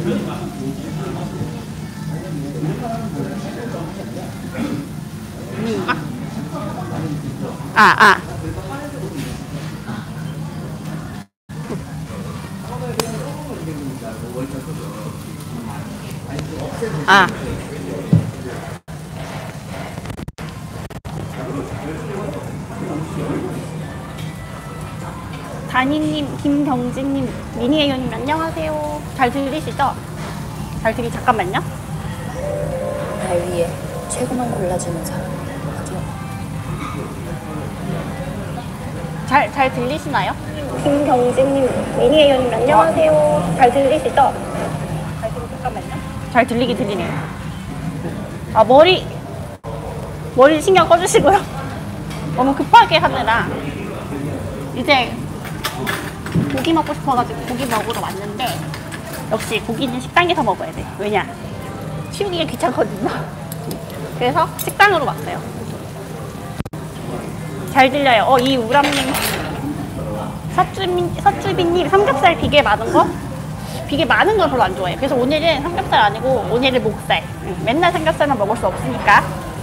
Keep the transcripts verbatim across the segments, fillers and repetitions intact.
이건가? 아, 아. 아. 다니님, 김경진님, 미니에이오님 안녕하세요. 잘 들리시죠? 잘 들리, 잠깐만요. 날 위해 최고만 골라주는 사람 어디요? 잘, 잘 들리시나요? 김경진님, 미니에이오님 안녕하세요. 잘 들리시죠? 잘 들리, 잠깐만요. 잘 들리긴 들리네요. 아, 머리, 머리 신경 꺼주시고요. 너무 급하게 하느라 이제 고기 먹고 싶어가지고 고기 먹으러 왔는데 역시 고기는 식당에서 먹어야 돼. 왜냐? 치우기가 귀찮거든요. 그래서 식당으로 왔어요. 잘 들려요. 어, 이 우람님, 서주빈, 서주빈님 삼겹살 비계 많은 거? 비계 많은 걸 별로 안 좋아해요. 그래서 오늘은 삼겹살 아니고 오늘은 목살. 맨날 삼겹살만 먹을 수 없으니까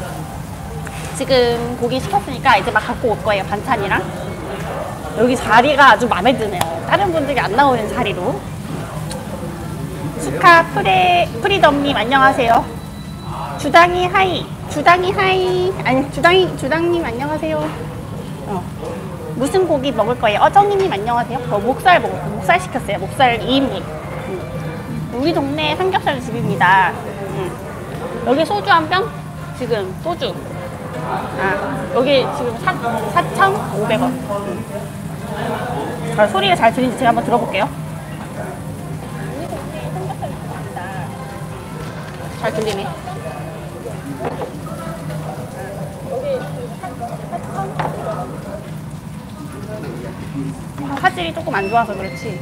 지금 고기 시켰으니까 이제 막 갖고 올 거예요. 반찬이랑. 여기 자리가 아주 마음에 드네요. 다른 분들이 안 나오는 자리로. 스카 프레, 프리덤님 안녕하세요. 주당이 하이, 주당이 하이, 아니 주당이, 주당님 안녕하세요. 어. 무슨 고기 먹을 거예요? 어정이님 안녕하세요. 저 목살 먹을 거예요. 목살 시켰어요. 목살 이 인분. 음. 우리 동네 삼겹살 집입니다. 음. 여기 소주 한 병? 지금 소주. 아, 여기 지금 사천오백 원. 음. 아, 소리가 잘 들리는지 제가 한번 들어볼게요. 우리 동네 삼겹살 집입니다. 잘 들리네. 화질이 조금 안 좋아서 그렇지.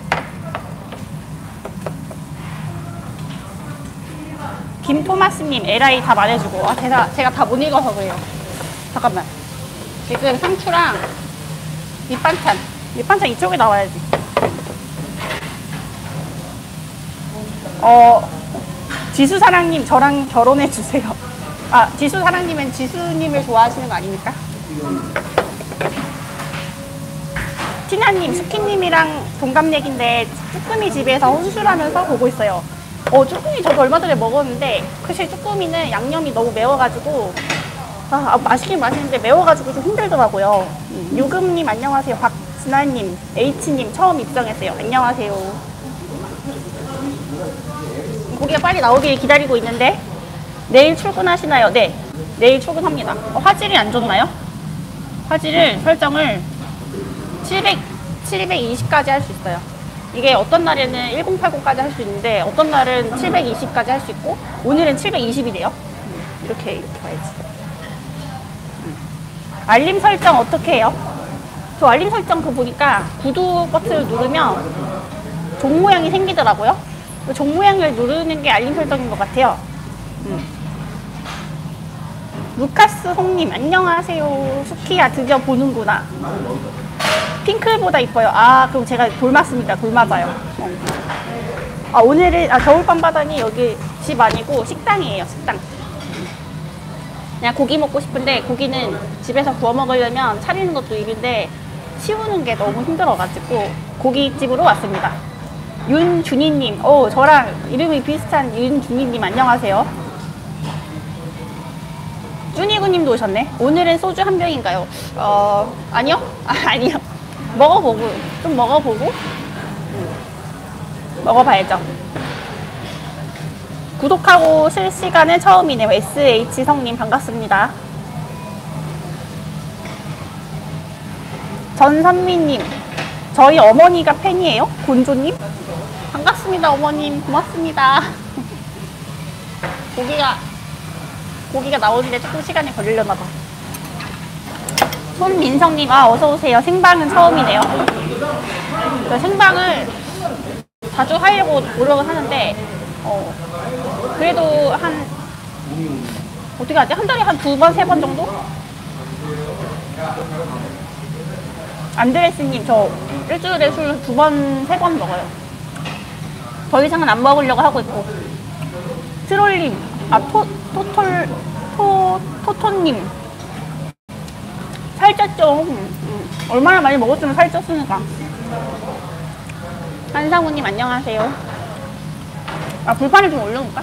김토마스님 에라이 다 말해주고. 아, 제가, 제가 다 못 읽어서 그래요. 잠깐만. 지금 상추랑 밑반찬. 밑반찬 이쪽에 나와야지. 어, 지수사랑님 저랑 결혼해주세요. 아, 지수사랑님은 지수님을 좋아하시는 거 아닙니까? 티나님, 스키님이랑 동갑내기인데 쭈꾸미 집에서 혼술하면서 보고 있어요. 어, 쭈꾸미 저도 얼마 전에 먹었는데 사실 쭈꾸미는 양념이 너무 매워가지고 아, 맛있긴 맛있는데 매워가지고 좀 힘들더라고요. 음, 유금님 안녕하세요. 박진아님, H님 처음 입장했어요. 안녕하세요. 고기가 빨리 나오길 기다리고 있는데 내일 출근하시나요? 네, 내일 출근합니다. 어, 화질이 안 좋나요? 화질을 설정을 칠백, 칠백이십까지 할 수 있어요. 이게 어떤 날에는 천팔십까지 할 수 있는데 어떤 날은 칠백이십까지 할 수 있고 오늘은 칠백이십이래요. 음, 이렇게 이렇게 봐야지. 음. 알림 설정 어떻게 해요? 저 알림 설정 그 보니까 구독 버튼을 누르면 종 모양이 생기더라고요. 종 모양을 누르는 게 알림 설정인 것 같아요. 음. 루카스 홍님 안녕하세요. 수키야 드디어 보는구나. 핑클보다 이뻐요. 아, 그럼 제가 돌 맞습니다. 돌 맞아요. 어. 아, 오늘은 아, 겨울밤바다니 여기 집 아니고 식당이에요. 식당. 그냥 고기 먹고 싶은데 고기는 집에서 구워 먹으려면 차리는 것도 일인데 치우는 게 너무 힘들어가지고 고깃집으로 왔습니다. 윤준희님, 오, 저랑 이름이 비슷한 윤준희님 안녕하세요. 쭈니구님도 오셨네. 오늘은 소주 한 병인가요? 어, 아니요? 아, 아니요. 먹어보고, 좀 먹어보고 음, 먹어봐야죠. 구독하고 실시간은 처음이네요. 에스에이치 성님 반갑습니다. 전선미님, 저희 어머니가 팬이에요? 곤조님? 반갑습니다. 어머님 고맙습니다. 고기가 고기가 나오는데 조금 시간이 걸리려나봐. 손민성님, 아, 어서오세요. 생방은 처음이네요. 생방을 자주 하려고 노력을 하는데, 어, 그래도 한, 어떻게 하지? 한 달에 한 두 번, 세 번 정도? 안드레스님, 저 일주일에 술 두 번, 세 번 먹어요. 더 이상은 안 먹으려고 하고 있고. 트롤님, 아, 토, 토톨, 토, 토토님. 살쪘죠? 음, 음. 얼마나 많이 먹었으면 살쪘으니까. 한상우님, 안녕하세요. 아, 불판을 좀 올려놓을까?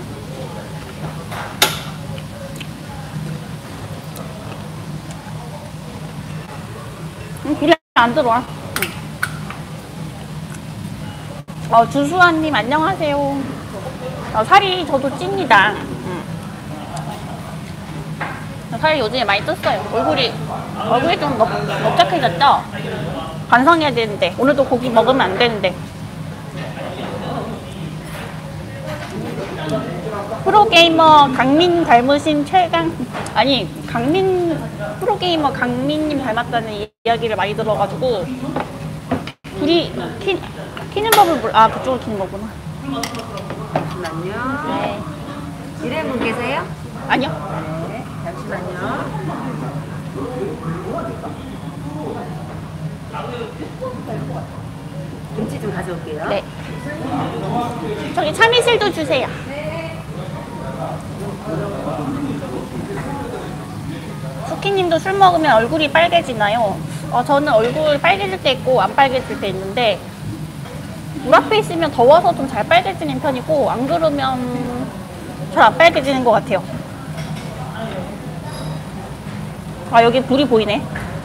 음, 불이 안 들어와. 음. 어, 주수아님, 안녕하세요. 어, 살이 저도 찝니다. 음. 살이 요즘에 많이 떴어요. 얼굴이, 얼굴이 좀 넓, 넓적해졌죠? 반성해야 되는데. 오늘도 고기 먹으면 안 되는데. 프로게이머 강민 닮으신 최강, 아니, 강민, 프로게이머 강민님 닮았다는 이- 이야기를 많이 들어가지고, 둘이 키, 키는 법을 몰라. 아, 그쪽으로 키는 거구나. 잠시만요. 네. 일하는 분 계세요? 아니요. 네. 잠시만요. 김치 좀 가져올게요. 네. 저기 참이슬도 주세요. 수키님도 술 먹으면 얼굴이 빨개지나요? 어, 저는 얼굴 빨개질 때 있고 안 빨개질 때 있는데 물 앞에 있으면 더워서 좀 잘 빨개지는 편이고 안 그러면 잘 안 빨개지는 것 같아요. 아, 여기 불이 보이네.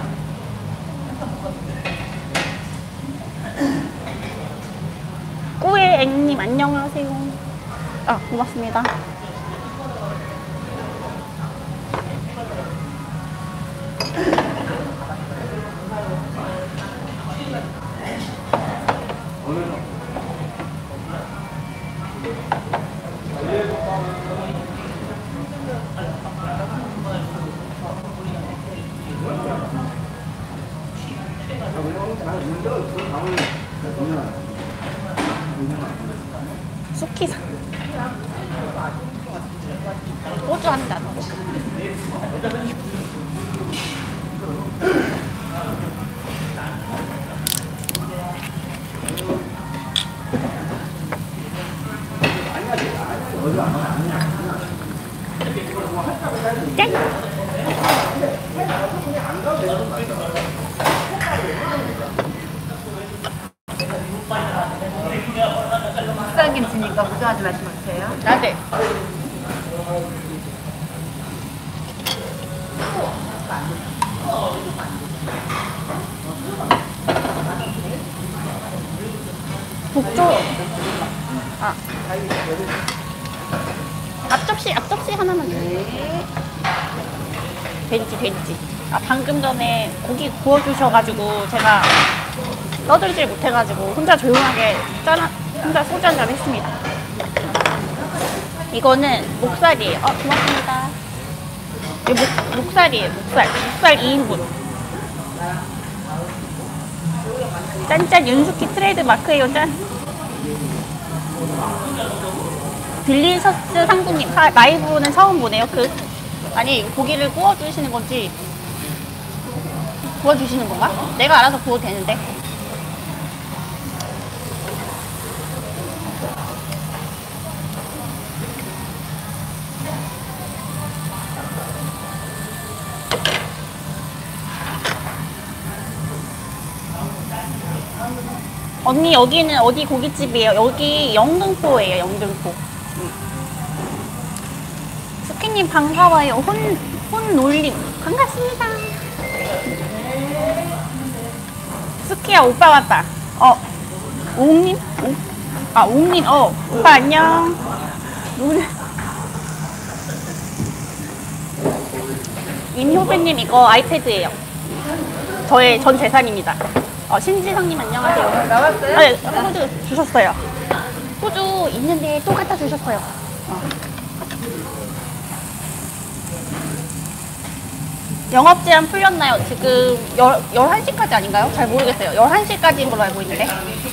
꾸에앵님 안녕하세요. 아, 고맙습니다. 수키사 소주 한 잔. 짠! 국산 김치니까 걱정하지 마시면 돼요. 아, 네. 북쪽. 아. 앞접시, 앞접시 하나만 줘. 네. 된지, 된지. 아, 방금 전에 고기 구워주셔가지고 제가 떠들질 못해가지고 혼자 조용하게 짠, 혼자 소주 한잔 했습니다. 이거는 목살이에요. 어, 고맙습니다. 이거 목, 목살이에요, 목살. 목살 이 인분. 짠짠, 윤숙희 트레이드 마크예요, 짠. 딜리셔스 상구님, 사- 라이브는 처음 보네요. 그, 아니, 고기를 구워주시는 건지, 구워주시는 건가? 내가 알아서 구워도 되는데. 언니, 여기는 어디 고깃집이에요? 여기 영등포예요, 영등포. 음. 스키님 반가워요. 혼, 혼놀림. 반갑습니다. 스키야, 오빠 왔다. 어, 옹님? 옹? 아, 옹님, 어, 오빠 안녕. 누구냐? 임효배님, 이거 아이패드예요. 저의 전 재산입니다. 어, 신지성님 안녕하세요. 나왔어요? 네, 소주 주셨어요. 소주 있는데 또 갖다 주셨어요. 어. 영업 제한 풀렸나요? 지금 열, 열한 시까지 아닌가요? 잘 모르겠어요. 열한 시까지인 걸로 알고 있는데.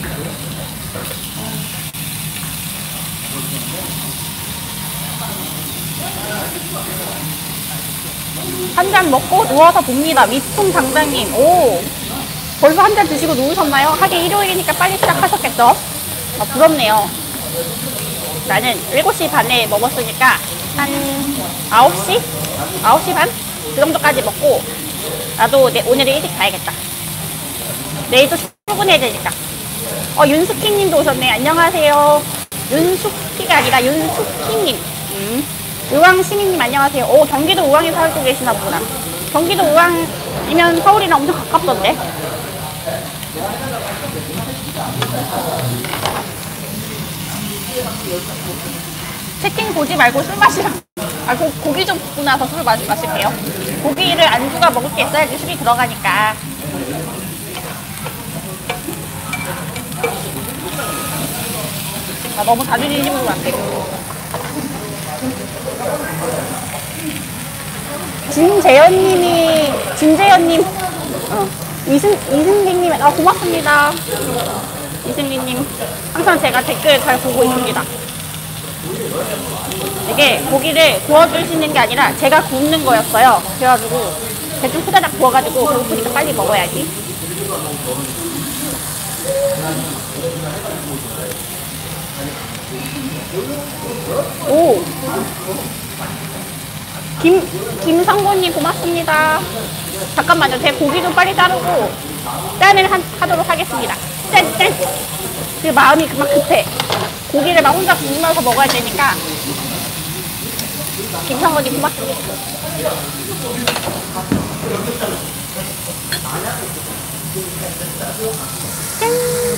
한 잔 먹고 누워서 봅니다. 미풍 당장님. 오, 벌써 한 잔 드시고 누우셨나요? 하긴 일요일이니까 빨리 시작하셨겠죠? 아, 부럽네요. 나는 일곱 시 반에 먹었으니까 한 아홉 시? 아홉 시 반? 그 정도까지 먹고 나도 내, 오늘은 일찍 가야겠다. 내일도 출근해야 되니까. 어, 윤숙희님도 오셨네. 안녕하세요. 윤숙희가 아니라 윤숙희님. 음. 의왕시민님 안녕하세요. 오, 경기도 의왕에 살고 계시나 보구나. 경기도 의왕이면 서울이랑 엄청 가깝던데. 채팅 보지 말고 술 마시라. 아, 고, 고기 좀 굽고 나서 술 마시, 마실게요. 고기를 안주가 먹을 게 있어야지 술이 들어가니까. 아, 너무 자존심 심으면 안 되고. 진재현님이, 진재현님, 어, 이승, 이승기님, 아, 고맙습니다. 이승기님, 항상 제가 댓글 잘 보고 있습니다. 이게 고기를 구워주시는 게 아니라 제가 굽는 거였어요. 그래가지고 대충 후다닥 구워가지고 배고프니까 빨리 먹어야지. 오! 김, 김성곤님 고맙습니다. 잠깐만요. 제 고기 좀 빨리 자르고 짠을 하, 하도록 하겠습니다. 짠, 짠! 그 마음이 막 급해. 고기를 막 혼자 굽면서 먹어야 되니까. 김성곤님 고맙습니다. 짠!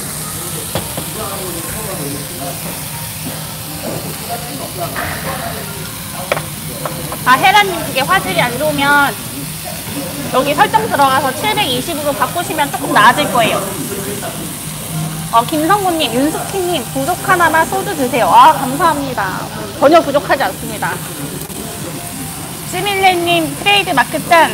아, 헤라님 그게 화질이 안 좋으면 여기 설정 들어가서 칠백이십으로 바꾸시면 조금 나아질 거예요. 어, 김성구님, 윤숙희님 부족 하나만 소주 드세요. 아, 감사합니다. 전혀 부족하지 않습니다. 시밀레님 트레이드 마크 짠.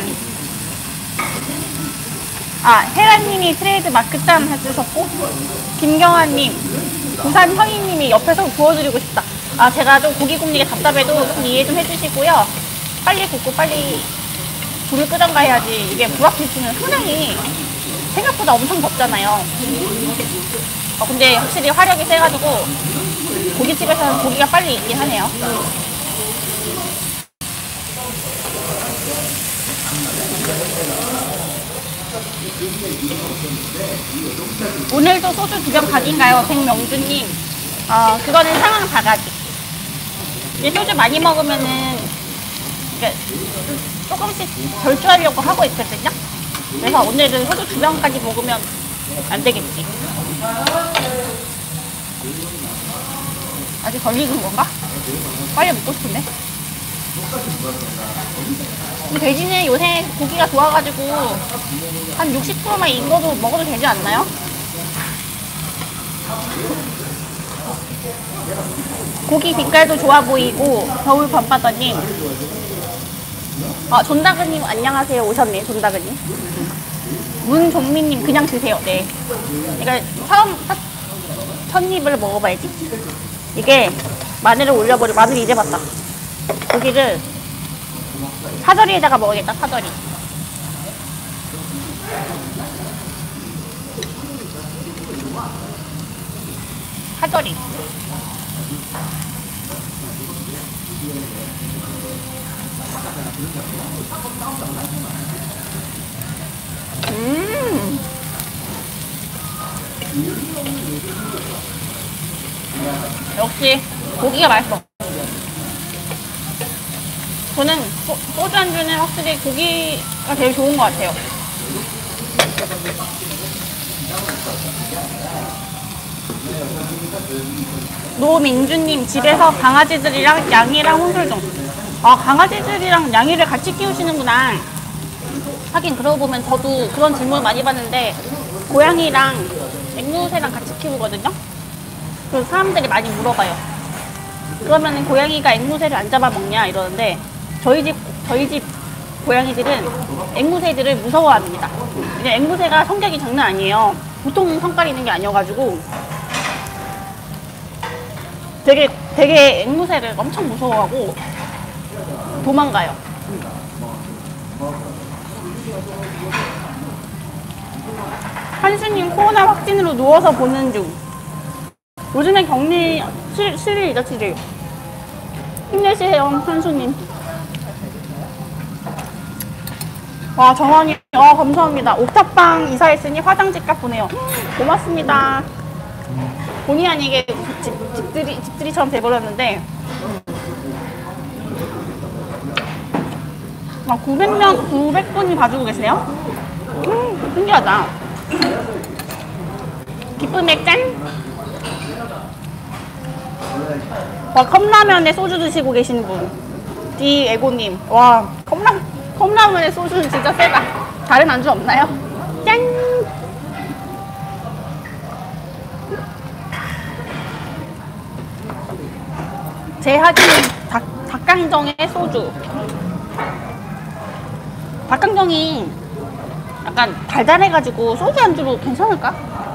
아, 헤라님이 트레이드 마크 짠 해주셨고, 김경아님, 부산 형이님이 옆에서 구워드리고 싶다. 아, 제가 좀 고기 굽는 게 답답해도 좀 이해 좀 해주시고요. 빨리 굽고 빨리 불을 끄던가 해야지. 이게 불 앞에 있으면 상당히 생각보다 엄청 덥잖아요. 어, 근데 확실히 화력이 세가지고 고깃집에서는 고기가 빨리 익긴 하네요. 오늘도 소주 두 병 각인가요? 백명주님. 어, 그거는 상황 다가기. 이제 소주 많이 먹으면은 이게 조금씩 절주하려고 하고 있거든요. 그래서 오늘은 소주 두 병까지 먹으면 안 되겠지. 아직 덜 익은 건가? 빨리 먹고 싶은데. 근데 대신에 요새 고기가 좋아가지고 한 육십 퍼센트만 익어도 먹어도 되지 않나요? 고기 빛깔도 좋아 보이고. 겨울 밤바다님. 아, 존다그님 안녕하세요. 오셨네. 존다그님. 문종민님 그냥 드세요. 네. 그러니까 처음 첫, 첫 입을 먹어봐야지. 이게 마늘을 올려버리고. 마늘 이제 봤다. 고기를 사저리에다가 먹어야겠다. 사저리. 사저리. 음. 역시 고기가 맛있어. 저는 소, 소주 안주는 확실히 고기가 제일 좋은 것 같아요. 노민주님 집에서 강아지들이랑 양이랑 혼술 좀. 아, 강아지들이랑 양이를 같이 키우시는구나. 하긴 그러고 보면 저도 그런 질문 많이 받는데 고양이랑 앵무새랑 같이 키우거든요. 그래서 사람들이 많이 물어봐요. 그러면 고양이가 앵무새를 안 잡아먹냐 이러는데 저희 집 저희 집 고양이들은 앵무새들을 무서워합니다. 이제 앵무새가 성격이 장난 아니에요. 보통 성깔이 있는 게 아니어가지고 되게 되게 앵무새를 엄청 무서워하고 도망가요. 한수님 코로나 확진으로 누워서 보는 중. 요즘엔 격리 칠 일이죠, 칠 일. 힘내세요, 한수님. 와, 정원이, 어, 감사합니다. 옥탑방 이사했으니 화장지 값 보내요. 고맙습니다. 본의 아니게 집, 집들이, 집들이처럼 돼버렸는데. 아, 구백 명, 구백 분이 봐주고 계시네요? 음, 신기하다. 기쁨의 짠! 와, 컵라면에 소주 드시고 계시는 분. 디에고님. 와, 컵라, 컵라면에 소주는 진짜 세다. 다른 안주 없나요? 짠! 제하기님, 닭, 닭강정에 소주. 닭강정이 약간 달달해가지고 소주 안주로 괜찮을까?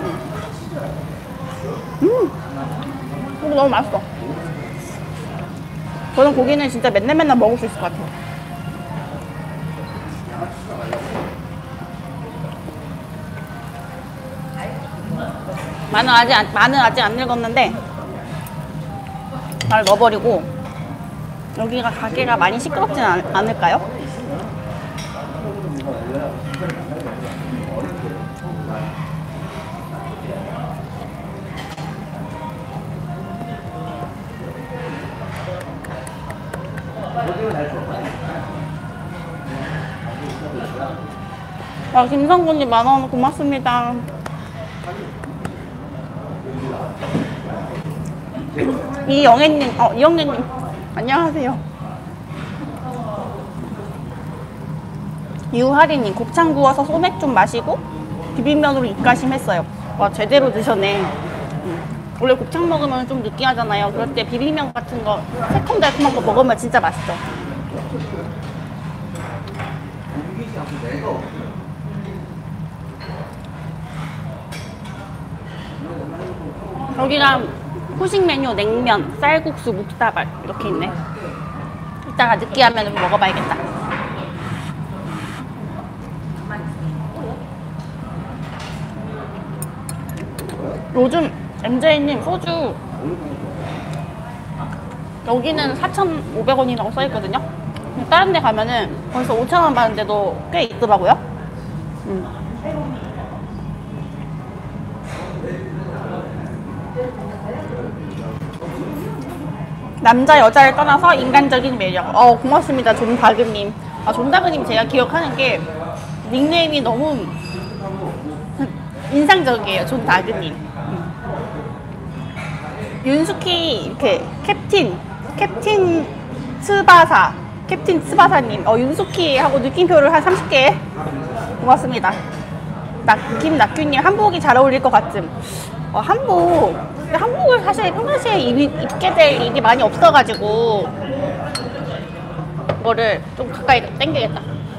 음, 고기 너무 맛있어. 저는 고기는 진짜 맨날 맨날 먹을 수 있을 것 같아요. 마늘 아직 안, 마늘 아직 안 늙었는데 잘 넣어버리고. 여기가 가게가 많이 시끄럽진 않, 않을까요? 아, 김성군님 만원 고맙습니다. 이영애님, 어, 이영애님, 안녕하세요. 유하리님, 곱창 구워서 소맥 좀 마시고 비빔면으로 입가심 했어요. 와, 제대로 드셨네. 음. 원래 곱창 먹으면 좀 느끼하잖아요. 그럴 때 비빔면 같은 거, 새콤달콤한 거 먹으면 진짜 맛있어. 여기가 후식 메뉴 냉면, 쌀국수, 묵다발 이렇게 있네. 이따가 느끼하면 먹어봐야겠다. 요즘 엠제이님 소주 여기는 사천오백 원이라고 써있거든요. 다른 데 가면은 벌써 오천 원 받는데도 꽤 있더라고요. 음. 남자 여자를 떠나서 인간적인 매력. 어, 고맙습니다, 존다그님. 아, 존다그님 제가 기억하는 게 닉네임이 너무 인상적이에요. 존다그님. 음. 윤수키 이렇게 캡틴 캡틴 츠바사 캡틴 츠바사님. 어, 윤수키 하고 느낌표를 한 삼십 개 고맙습니다. 낙, 김낙규님, 한복이 잘 어울릴 것 같음. 어, 한복. 근데 한복을 사실 평상시에 입, 입게 될 일이 많이 없어가지고 이거를 좀 가까이 당기겠다.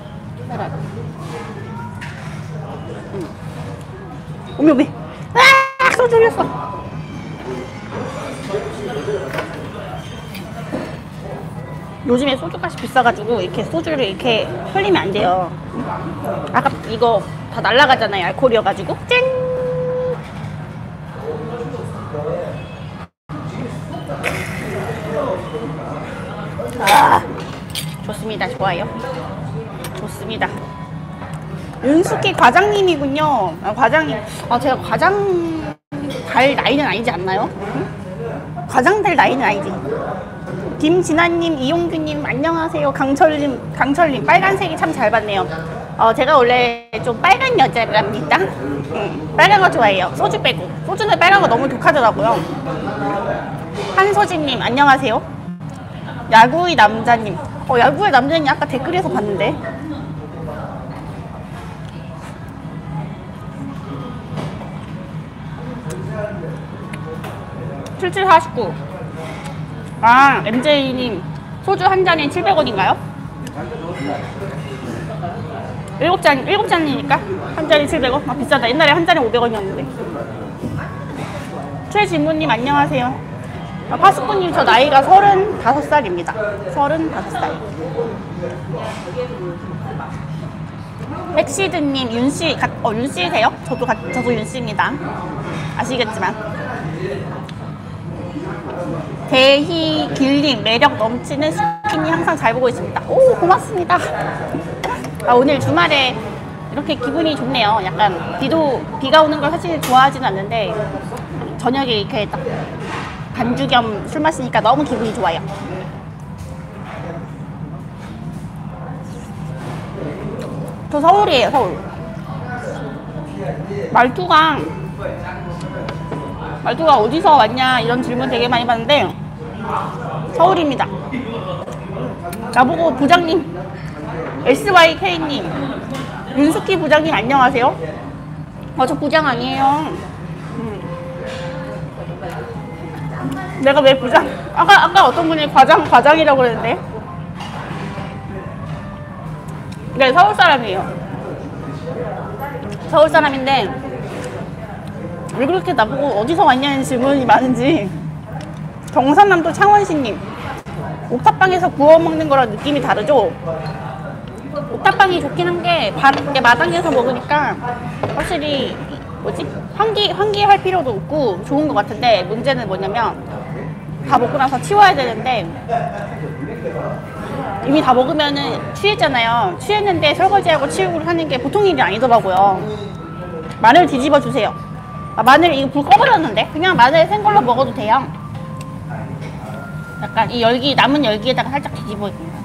음. 오미 오미. 아, 소주 흘렸어. 요즘에 소주값이 비싸가지고 이렇게 소주를 이렇게 흘리면 안 돼요. 아까 이거 다 날라가잖아요. 알코올이어가지고. 짠! 아, 좋습니다. 좋아요. 좋습니다. 윤숙희 과장님이군요. 아, 과장님. 아, 제가 과장 달 나이는 아니지 않나요? 응? 과장 달 나이는 아니지. 김진아님, 이용규님, 안녕하세요. 강철님, 강철님, 빨간색이 참 잘 봤네요. 어, 제가 원래 좀 빨간 여자랍니다. 응, 빨간 거 좋아해요. 소주 빼고. 소주는 빨간 거 너무 독하더라고요. 한소진님, 안녕하세요. 야구의 남자님. 어, 야구의 남자님 아까 댓글에서 봤는데. 칠칠사십구. 아, 엠제이님 소주 한 잔에 칠백 원인가요? 일곱 잔, 일곱 잔이니까 한 잔에 칠백 원? 아, 비싸다. 옛날에 한 잔에 오백 원이었는데. 최진무님, 안녕하세요. 아, 파스쿠님, 저 나이가 서른다섯 살입니다. 서른다섯 살. 맥시드님, 윤씨, 어, 윤씨세요? 저도, 저도 윤씨입니다. 아시겠지만. 대희 길님 매력 넘치는 스킨이 항상 잘 보고 있습니다. 오 고맙습니다. 아, 오늘 주말에 이렇게 기분이 좋네요. 약간 비도 비가 오는 걸 사실 좋아하진 않는데 저녁에 이렇게 딱 반주 겸 술 마시니까 너무 기분이 좋아요. 저 서울이에요, 서울. 말투가 말투가 어디서 왔냐 이런 질문 되게 많이 받는데 서울입니다. 나보고 부장님 에스와이케이님 윤숙희 부장님 안녕하세요. 어, 저 부장 아니에요. 음. 내가 왜 부장? 아까 아까 어떤 분이 과장 과장이라고 그랬는데. 네, 서울 사람이에요. 서울 사람인데 왜 그렇게 나보고 어디서 왔냐는 질문이 많은지. 경상남도 창원시님 옥탑방에서 구워 먹는 거랑 느낌이 다르죠? 옥탑방이 좋긴 한 게 마당에서 먹으니까 확실히 뭐지? 환기, 환기할 필요도 없고 좋은 것 같은데 문제는 뭐냐면 다 먹고 나서 치워야 되는데 이미 다 먹으면은 취했잖아요. 취했는데 설거지하고 치우고 하는 게 보통 일이 아니더라고요. 마늘 뒤집어 주세요. 아, 마늘 이거 불 꺼버렸는데 그냥 마늘 생걸로 먹어도 돼요. 약간 이 열기 남은 열기에다가 살짝 뒤집어 줍니다.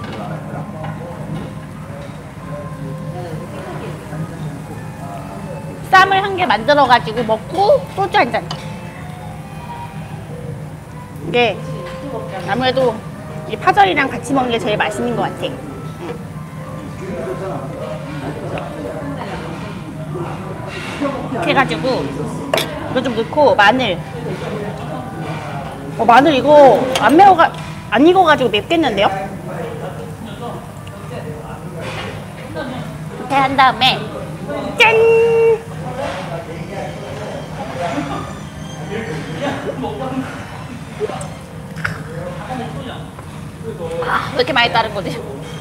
쌈을 한 개 만들어 가지고 먹고 소주 한 잔. 이게 아무래도 이 파절이랑 같이 먹는 게 제일 맛있는 것 같아. 응. 이렇게 해가지고 이거 좀 넣고 마늘. 어, 마늘 이거 안 매워가 안 익어가지고 맵겠는데요? 이렇게 한 다음에 짠! 아, 왜 이렇게 많이 따른 거지?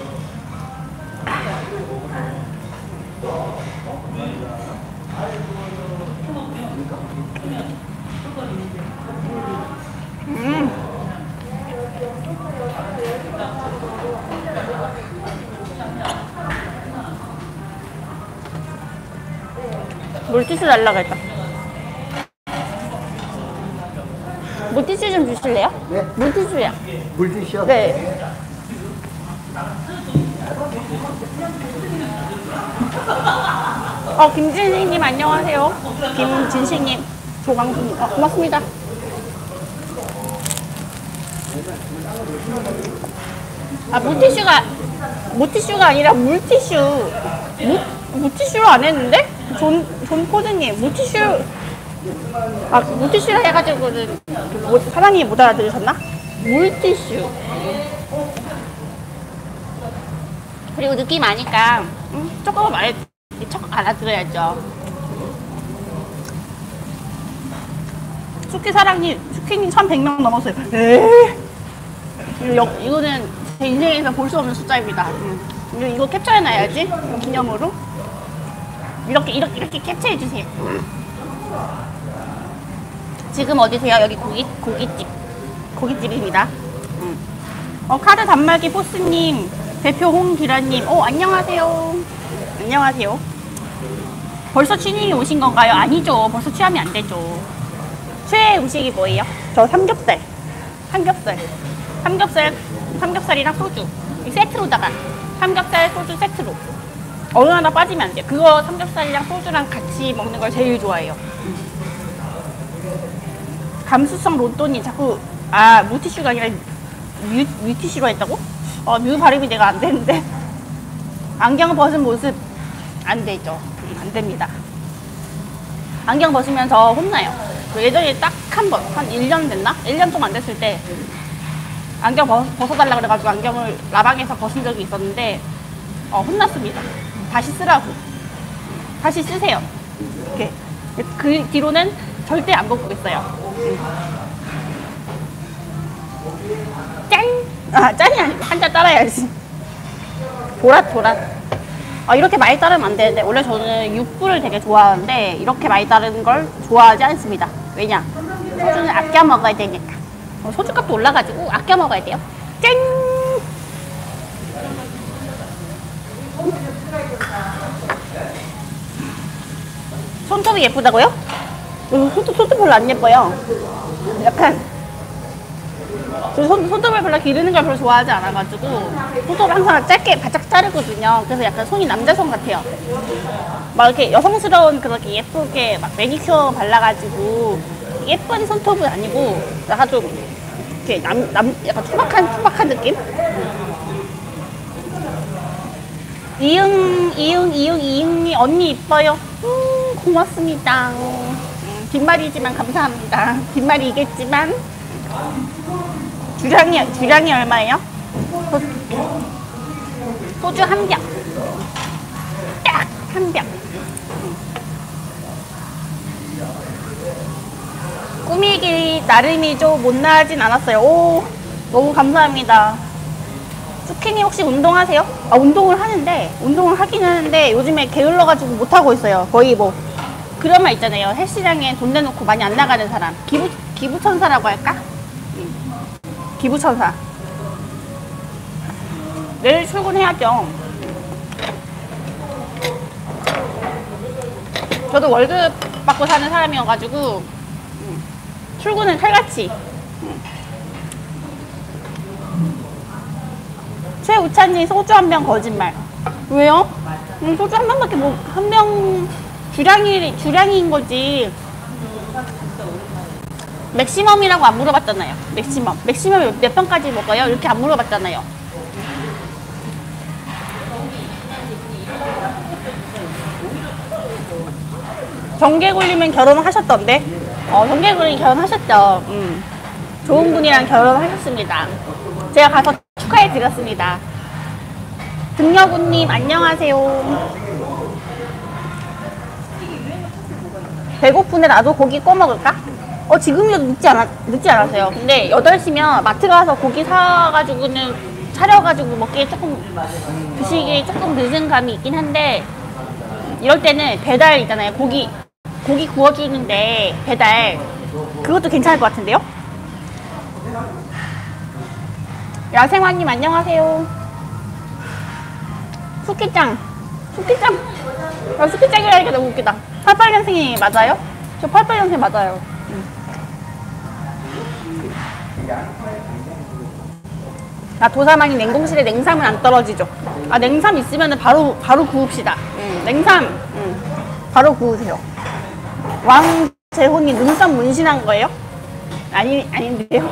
음. 물티슈 달라고 했다. 물티슈 좀 주실래요? 네? 물티슈야. 물티슈요? 네. 어, 김진식님 안녕하세요. 김진식님, 조광수님, 어, 고맙습니다. 아, 물티슈가 물티슈가 아니라 물티슈. 물, 물티슈로 안 했는데? 존, 존 코드님, 물티슈. 아, 물티슈로 해가지고는 뭐, 사장님이 못 알아들으셨나? 물티슈. 그리고 느낌 아니까 음, 조금 말 척 알아들어야죠. 숙희 사랑님, 숙희님 천백 명 넘었어요. 에이, 이거, 이거는 제 인생에서 볼 수 없는 숫자입니다. 음. 이거, 이거 캡처해놔야지 기념으로. 이렇게 이렇게 이렇게 캡처해주세요. 지금 어디세요? 여기 고기 고깃집 고깃집입니다. 음. 어, 카드 단말기 포스님, 대표 홍기라님, 어, 안녕하세요. 안녕하세요. 벌써 취님이 오신 건가요? 아니죠. 벌써 취하면 안 되죠. 최애 음식이 뭐예요? 저 삼겹살. 삼겹살. 삼겹살, 삼겹살이랑 소주. 이 세트로다가. 삼겹살, 소주 세트로. 어느 하나 빠지면 안 돼요. 그거 삼겹살이랑 소주랑 같이 먹는 걸 제일 좋아해요. 감수성 로또님 자꾸, 아, 무티슈가 아니라 뮤, 뮤티슈로 했다고? 어, 뮤 발음이 내가 안 되는데. 안경 벗은 모습 안 되죠. 안 됩니다. 안경 벗으면서 혼나요. 예전에 딱 한 번, 한 일 년 됐나? 일 년 좀 안 됐을 때 안경 벗, 벗어달라 그래가지고 안경을 라방에서 벗은 적이 있었는데 어, 혼났습니다. 다시 쓰라고. 다시 쓰세요. 이렇게. 그 뒤로는 절대 안 벗고 있어요. 짠! 아, 짠이 아니고 한잔 따라야지. 도랏, 도랏. 아, 이렇게 많이 따르면 안 되는데, 원래 저는 육부를 되게 좋아하는데 이렇게 많이 따르는 걸 좋아하지 않습니다. 왜냐? 소주는 아껴 먹어야 되니까. 어, 소주값도 올라가지고 아껴 먹어야 돼요. 짠! 손톱이 예쁘다고요? 음, 손톱, 손톱 별로 안 예뻐요. 약간 저 손, 손톱을 별로 기르는 걸 별로 좋아하지 않아가지고 손톱을 항상 짧게 바짝 자르거든요. 그래서 약간 손이 남자손 같아요. 막 이렇게 여성스러운 그렇게 예쁘게 막 매니큐어 발라가지고 예쁜 손톱은 아니고 약간 좀 이렇게 남, 남 약간 투박한 투박한 느낌? 이응 이응 이응 이응이 언니 이뻐요. 음, 고맙습니다. 음, 빈말이지만 감사합니다. 빈말이겠지만 주량이 주량이 얼마예요? 소주, 소주 한 병. 딱 한 병. 꾸미기 나름이죠. 못 나가진 않았어요. 오, 너무 감사합니다. 쭈키니 혹시 운동하세요? 아, 운동을 하는데, 운동을 하긴 하는데, 요즘에 게을러가지고 못하고 있어요. 거의 뭐, 그런 말 있잖아요. 헬스장에 돈 내놓고 많이 안 나가는 사람. 기부, 기부천사라고 할까? 응. 기부천사. 내일 출근해야죠. 저도 월급 받고 사는 사람이어가지고, 응. 출근은 칼같이. 응. 최우찬님 소주 한 병 거짓말. 왜요? 음, 소주 한 병밖에 뭐, 한 병 주량이, 주량인 거지. 맥시멈이라고 안 물어봤잖아요. 맥시멈. 맥시멈 몇 병까지 먹어요? 이렇게 안 물어봤잖아요. 정개굴리면 결혼하셨던데? 어, 정개굴리 결혼하셨죠. 음. 좋은 분이랑 결혼하셨습니다. 제가 가서 축하해 드렸습니다. 등려구님 안녕하세요. 배고픈데 나도 고기 꺼 먹을까? 어, 지금이라도 늦지 않았, 늦지 않았어요. 근데 여덟 시면 마트 가서 고기 사가지고는 차려가지고 먹기에 조금 드시기에 조금 늦은 감이 있긴 한데, 이럴 때는 배달 있잖아요. 고기 고기 구워주는데 배달, 그것도 괜찮을 것 같은데요? 야생화님 안녕하세요. 수키짱 수키짱 아, 수키짱이라니까 너무 웃기다. 팔십팔 년생이 맞아요? 저 팔십팔 년생 맞아요. 응. 아, 도사망이 냉동실에 냉삼은 안 떨어지죠. 아, 냉삼 있으면 바로 바로 구웁시다. 응. 냉삼 응. 바로 구우세요. 왕재훈이 눈썹 문신한 거예요? 아니, 아닌데요?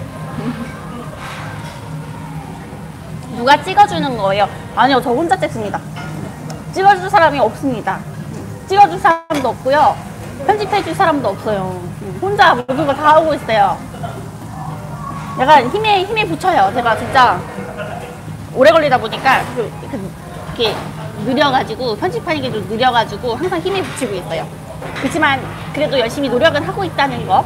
누가 찍어주는 거예요? 아니요, 저 혼자 찍습니다. 찍어줄 사람이 없습니다. 찍어줄 사람도 없고요, 편집해줄 사람도 없어요. 혼자 모든 걸 다 하고 있어요. 약간 힘에 힘에 붙여요. 제가 진짜 오래 걸리다 보니까 그, 그, 이렇게 느려가지고, 편집하는 게 좀 느려가지고 항상 힘에 붙이고 있어요. 그렇지만 그래도 열심히 노력은 하고 있다는 거.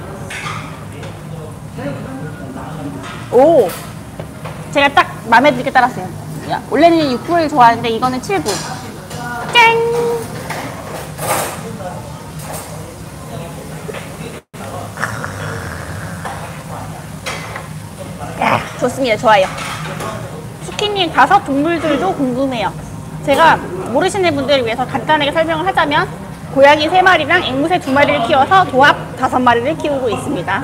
오, 제가 딱 마음에 들게 따랐어요. 야, 원래는 육 불을 좋아하는데 이거는 칠 불. 짠! 야, 좋습니다. 좋아요. 수키님 다섯 동물들도 궁금해요. 제가 모르시는 분들을 위해서 간단하게 설명을 하자면, 고양이 세 마리랑 앵무새 두 마리를 키워서 도합 다섯 마리를 키우고 있습니다.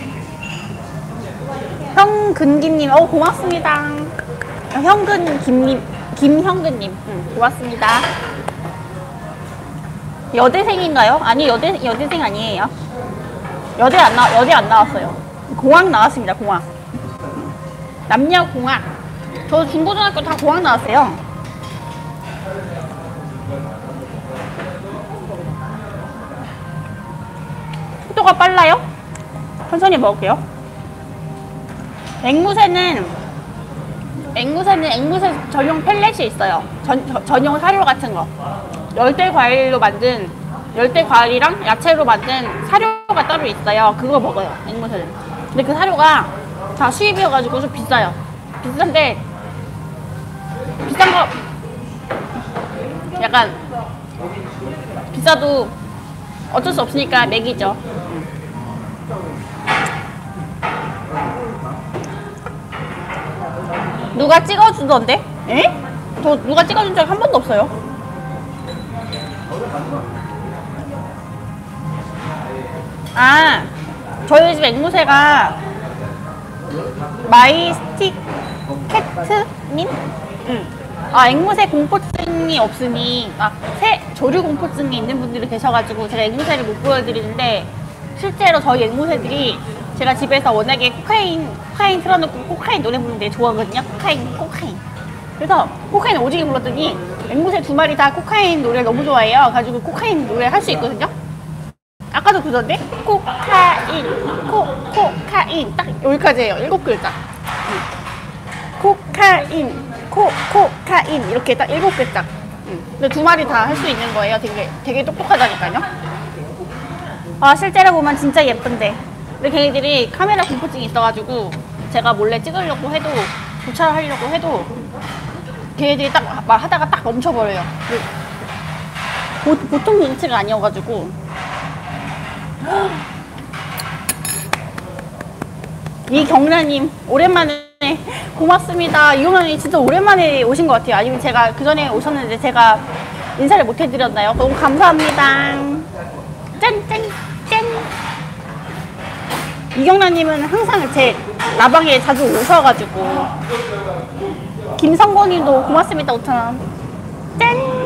형근김님, 어, 고맙습니다. 형근김님, 김형근님, 응, 고맙습니다. 여대생인가요? 아니, 여대, 여대생 아니에요. 여대 안 나, 여대 안 나왔어요. 공학 나왔습니다, 공학. 남녀 공학. 저 중고등학교 다 공학 나왔어요. 속도가 빨라요? 천천히 먹을게요. 앵무새는 앵무새는 앵무새 전용 펠렛이 있어요. 전, 저, 전용 사료 같은 거. 열대 과일로 만든, 열대 과일이랑 야채로 만든 사료가 따로 있어요. 그거 먹어요, 앵무새는. 근데 그 사료가 다 수입이어가지고 좀 비싸요. 비싼데, 비싼 거 약간 비싸도 어쩔 수 없으니까 먹이죠. 누가 찍어주던데? 에? 저 누가 찍어준 적 한 번도 없어요. 아, 저희 집 앵무새가 마이스틱 캣님? 응. 아, 앵무새 공포증이 없으니, 아, 새 조류 공포증이 있는 분들이 계셔가지고 제가 앵무새를 못 보여드리는데, 실제로 저희 앵무새들이 제가 집에서 워낙에 코카인, 코카인 틀어놓고 코카인 노래 부르는 데 좋아하거든요. 코카인, 코카인. 그래서 코카인 오지게 불렀더니 앵무새 두 마리 다 코카인 노래를 너무 좋아해요. 가지고 코카인 노래 할 수 있거든요. 아까도 그러던데? 코카인, 코, 코카인. 딱 여기까지예요. 일곱 글자. 코카인, 코, 코카인. 이렇게 딱 일곱 글자. 근데 두 마리 다 할 수 있는 거예요. 되게, 되게 똑똑하다니까요. 아, 실제로 보면 진짜 예쁜데. 근데 걔네들이 카메라 공포증이 있어가지고 제가 몰래 찍으려고 해도, 도착하려고 해도 걔네들이 딱 막 하다가 딱 멈춰버려요. 보, 보통 눈치가 아니어가지고. 이경란님 오랜만에 고맙습니다. 이경란님 진짜 오랜만에 오신 것 같아요. 아니면 제가 그 전에 오셨는데 제가 인사를 못 해드렸나요? 너무 감사합니다. 짠 짠 짠. 이경란님은 항상 제 나방에 자주 오셔가지고. 김성권님도 고맙습니다. 오천 원. 짠.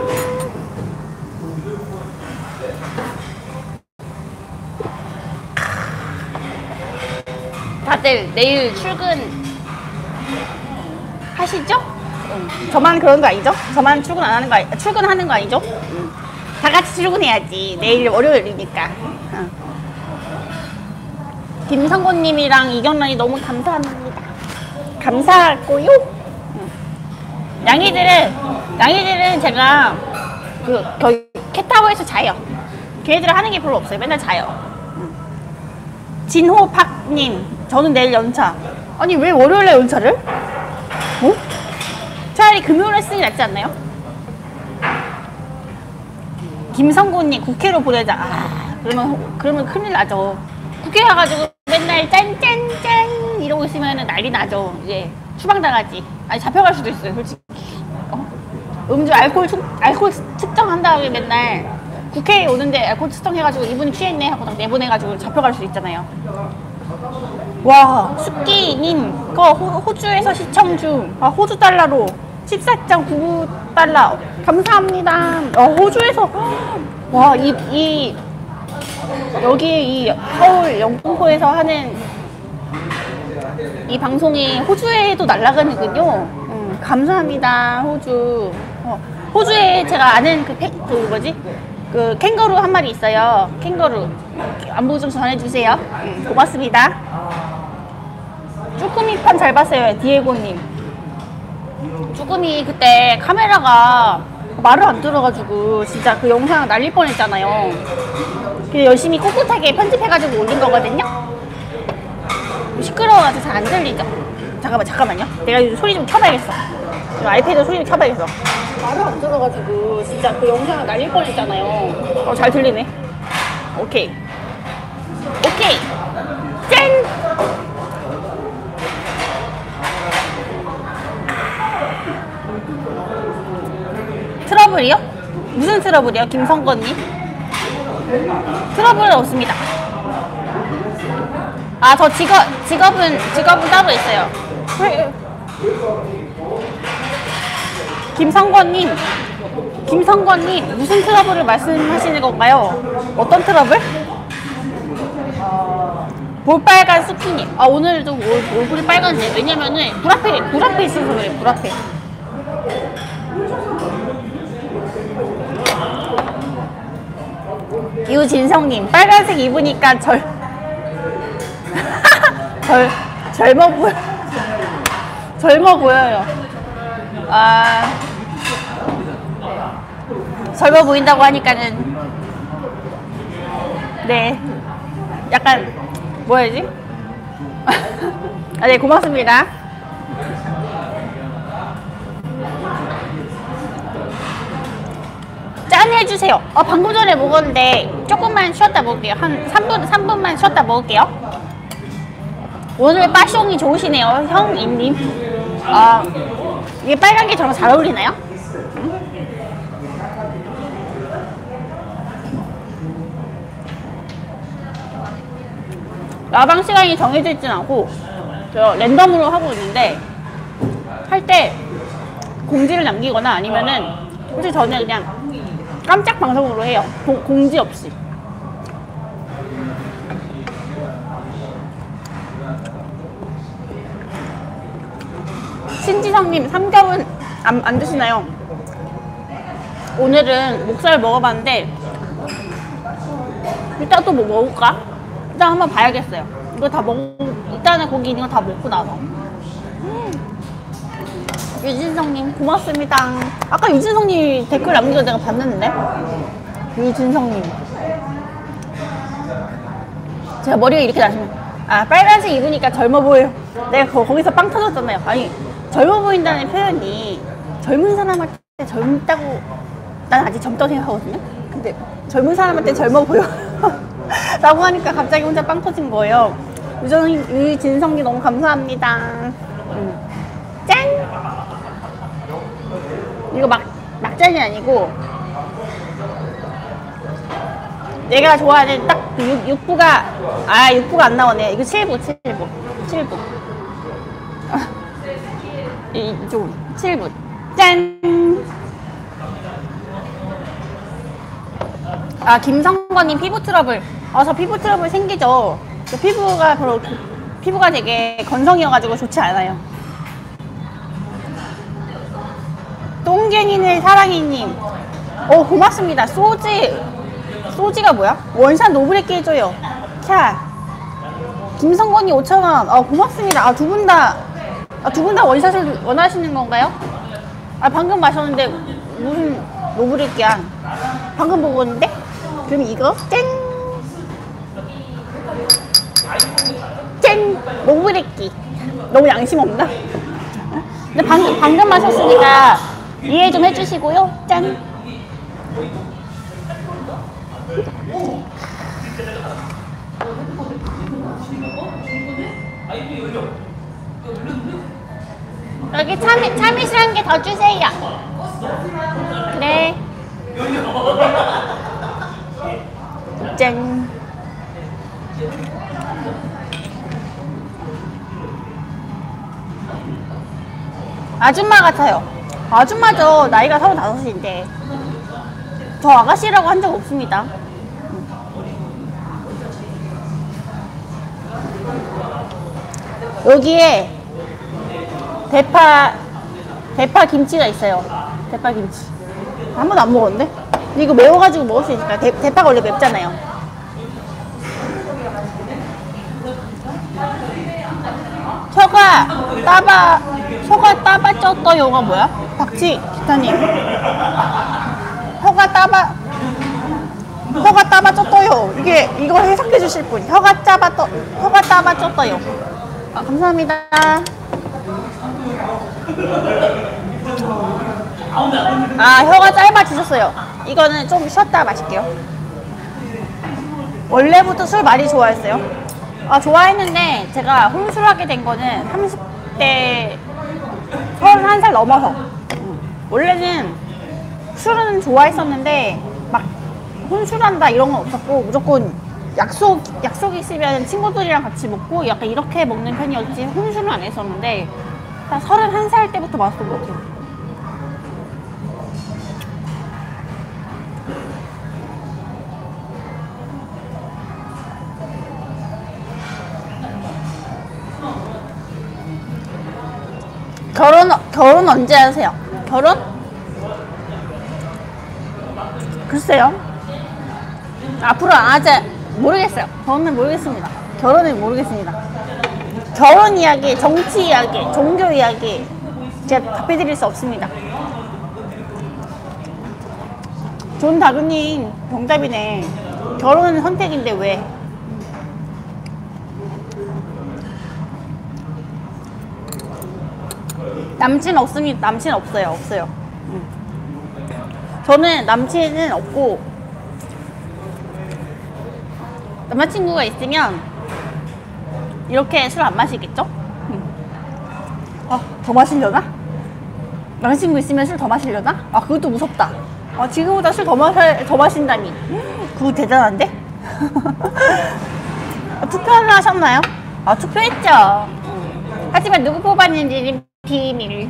다들 내일 출근 하시죠? 응. 저만 그런 거 아니죠? 저만 출근 안 하는 거 아니, 출근하는 거 아니죠? 응. 다 같이 출근해야지. 내일 월요일이니까. 응. 김성곤님이랑 이경란이 너무 감사합니다. 감사하고요. 응. 양이들은 양이들은 제가 그 저희 캣타워에서 자요. 걔네들은 하는 게 별로 없어요. 맨날 자요. 진호박님, 저는 내일 연차. 아니, 왜 월요일에 연차를? 어? 차라리 금요일에 쓰는 게 낫지 않나요? 김성곤님, 국회로 보내자. 아, 그러면, 그러면 큰일 나죠. 국회 가가지고 맨날 짠짠짠 이러고 있으면 난리 나죠. 이제 추방당하지. 아니, 잡혀갈 수도 있어요, 솔직히. 어? 음주 알코올, 측, 알코올 측정한 다음에 맨날 국회에 오는데 알코올 측정해가지고 이분이 취했네 하고 딱 내보내가지고 잡혀갈 수 있잖아요. 와, 숙기님, 거 호주에서 시청 중. 아, 호주 달러로 십사 점 구구 달러. 감사합니다. 어, 호주에서. 와, 이, 이, 여기 이 서울 영등포에서 하는 이 방송이 호주에도 날아가는군요. 음, 감사합니다, 호주. 어, 호주에 제가 아는 그, 팽, 그 뭐지? 그 캥거루 한 마리 있어요. 캥거루 안부 좀 전해주세요. 음, 고맙습니다. 쭈꾸미판 잘 봤어요, 디에고님. 쭈꾸미 그때 카메라가 말을 안 들어가지고 진짜 그 영상 날릴 뻔했잖아요. 근데 열심히 꿋꿋하게 편집해가지고 올린 거거든요. 시끄러워가지고 잘 안 들리죠. 잠깐만 잠깐만요. 내가 요즘 소리 좀 켜봐야겠어. 아이패드 소리 좀 켜봐야겠어. 말을 안 들어가지고 진짜 그 영상을 날릴 뻔했잖아요. 어, 잘 들리네. 오케이 오케이 짠. 트러블이요? 무슨 트러블이요? 김성건님? 트러블은 없습니다. 아, 저 직업, 직업은, 직업은 따로 있어요. 김성건님, 김성건님, 무슨 트러블을 말씀하시는 건가요? 어떤 트러블? 볼빨간 수키님. 아, 오늘도 얼굴이 빨간데. 왜냐면은, 불 앞에, 불 앞에 있어서 그래, 불 앞에. 유진성님, 빨간색 입으니까 절, 절, 젊어 보여, 젊어 보여요. 아, 젊어 보인다고 하니까는, 네, 약간, 뭐야지? 아, 네, 고맙습니다. 짠 해주세요. 어, 방금 전에 먹었는데 조금만 쉬었다 먹을게요. 한 삼 분, 삼 분만 쉬었다 먹을게요. 오늘 빠숑이 좋으시네요, 형님. 아, 이게 빨간 게 저랑 잘 어울리나요? 라방 시간이 정해져 있진 않고 저 랜덤으로 하고 있는데 할 때 공지를 남기거나 아니면은 솔직히 저는 그냥 깜짝 방송으로 해요. 공, 공지 없이. 신지성님 삼겹은 안, 안 드시나요? 오늘은 목살 먹어봤는데 이따 또 뭐 먹을까? 일단 한번 봐야겠어요. 이거 다 먹, 일단은 고기 있는 거 다 먹고 나서. 음. 유진성님 고맙습니다. 아까 유진성님 댓글 남긴 거 내가 봤는데. 유진성님. 제가 머리가 이렇게 나시면 아 빨간색 입으니까 젊어 보여요. 내가 거, 거기서 빵 터졌잖아요. 아니 젊어 보인다는 표현이 젊은 사람한테 젊다고 난 아직 젊다고 생각하거든요. 근데 젊은 사람한테 젊어 보여 라고 하니까 갑자기 혼자 빵 터진 거예요. 유정, 유진성님 너무 감사합니다. 음. 짠! 이거 막, 막잔이 아니고 내가 좋아하는 딱 그 육부가 아 육부가 안 나오네. 이거 칠부 칠부 칠부 이쪽 칠부 짠! 아 김성건님 피부 트러블. 아 저 피부 트러블 생기죠. 저 피부가 별로 피부가 되게 건성이어가지고 좋지 않아요. 똥갱이네 사랑이님. 어 고맙습니다. 소지 소지가 뭐야? 원샷 노브레이크 해줘요. 캬. 김성건이 오천 원. 어 고맙습니다. 아 두 분 다 아 두 분 다 원샷을 원하시는 건가요? 아 방금 마셨는데 무슨 노브레이크야? 방금 먹었는데? 그럼 이거 짠! 짠! 노브레이크. 너무 양심 없나? 근데 방금 방금 마셨으니까 이해 좀 해주시고요. 짠! 여기 참이, 참이슬한 게 더 주세요. 그래. 짠. 아줌마 같아요. 아줌마죠. 나이가 서른다섯인데. 저 아가씨라고 한 적 없습니다. 여기에 대파 대파 김치가 있어요. 대파 김치 한 번도 안 먹었는데? 이거 매워가지고 먹을 수 있을까요? 대, 대파가 원래 맵잖아요. 혀가 따바 혀가 따바 쪘어요가 뭐야? 박지 기타님 혀가 따바 혀가 따바 쪘어요. 이게 이거 해석해 주실 분. 혀가 짜바 떠 혀가 따바 쪘어요. 아, 감사합니다. 아 혀가 짧아지셨어요. 이거는 좀 쉬었다 마실게요. 원래부터 술 많이 좋아했어요? 아 좋아했는데 제가 혼술하게 된 거는 삼십 대 서른한 살 넘어서. 원래는 술은 좋아했었는데 막 혼술한다 이런 건 없었고 무조건 약속, 약속이 있으면 친구들이랑 같이 먹고 약간 이렇게 먹는 편이었지 혼술은 안 했었는데 한 서른한 살 때부터 마셨던 것 같아요. 결혼, 결혼 언제 하세요? 결혼? 글쎄요. 앞으로 안 하지, 모르겠어요. 저는 모르겠습니다. 결혼은 모르겠습니다. 결혼 이야기, 정치 이야기, 종교 이야기 제가 답해드릴 수 없습니다. 존 다그님 정답이네. 결혼은 선택인데 왜? 남친 없습니다. 남친 없어요. 없어요. 응. 저는 남친은 없고 남자친구가 있으면 이렇게 술 안 마시겠죠? 응. 아, 더 마시려나? 남자친구 있으면 술 더 마시려나? 아, 그것도 무섭다. 아, 지금보다 술 더 마셔, 더 마신다니. 그거 대단한데? 아, 투표는 하셨나요? 아, 투표했죠. 하지만 누구 뽑았는지는 비밀.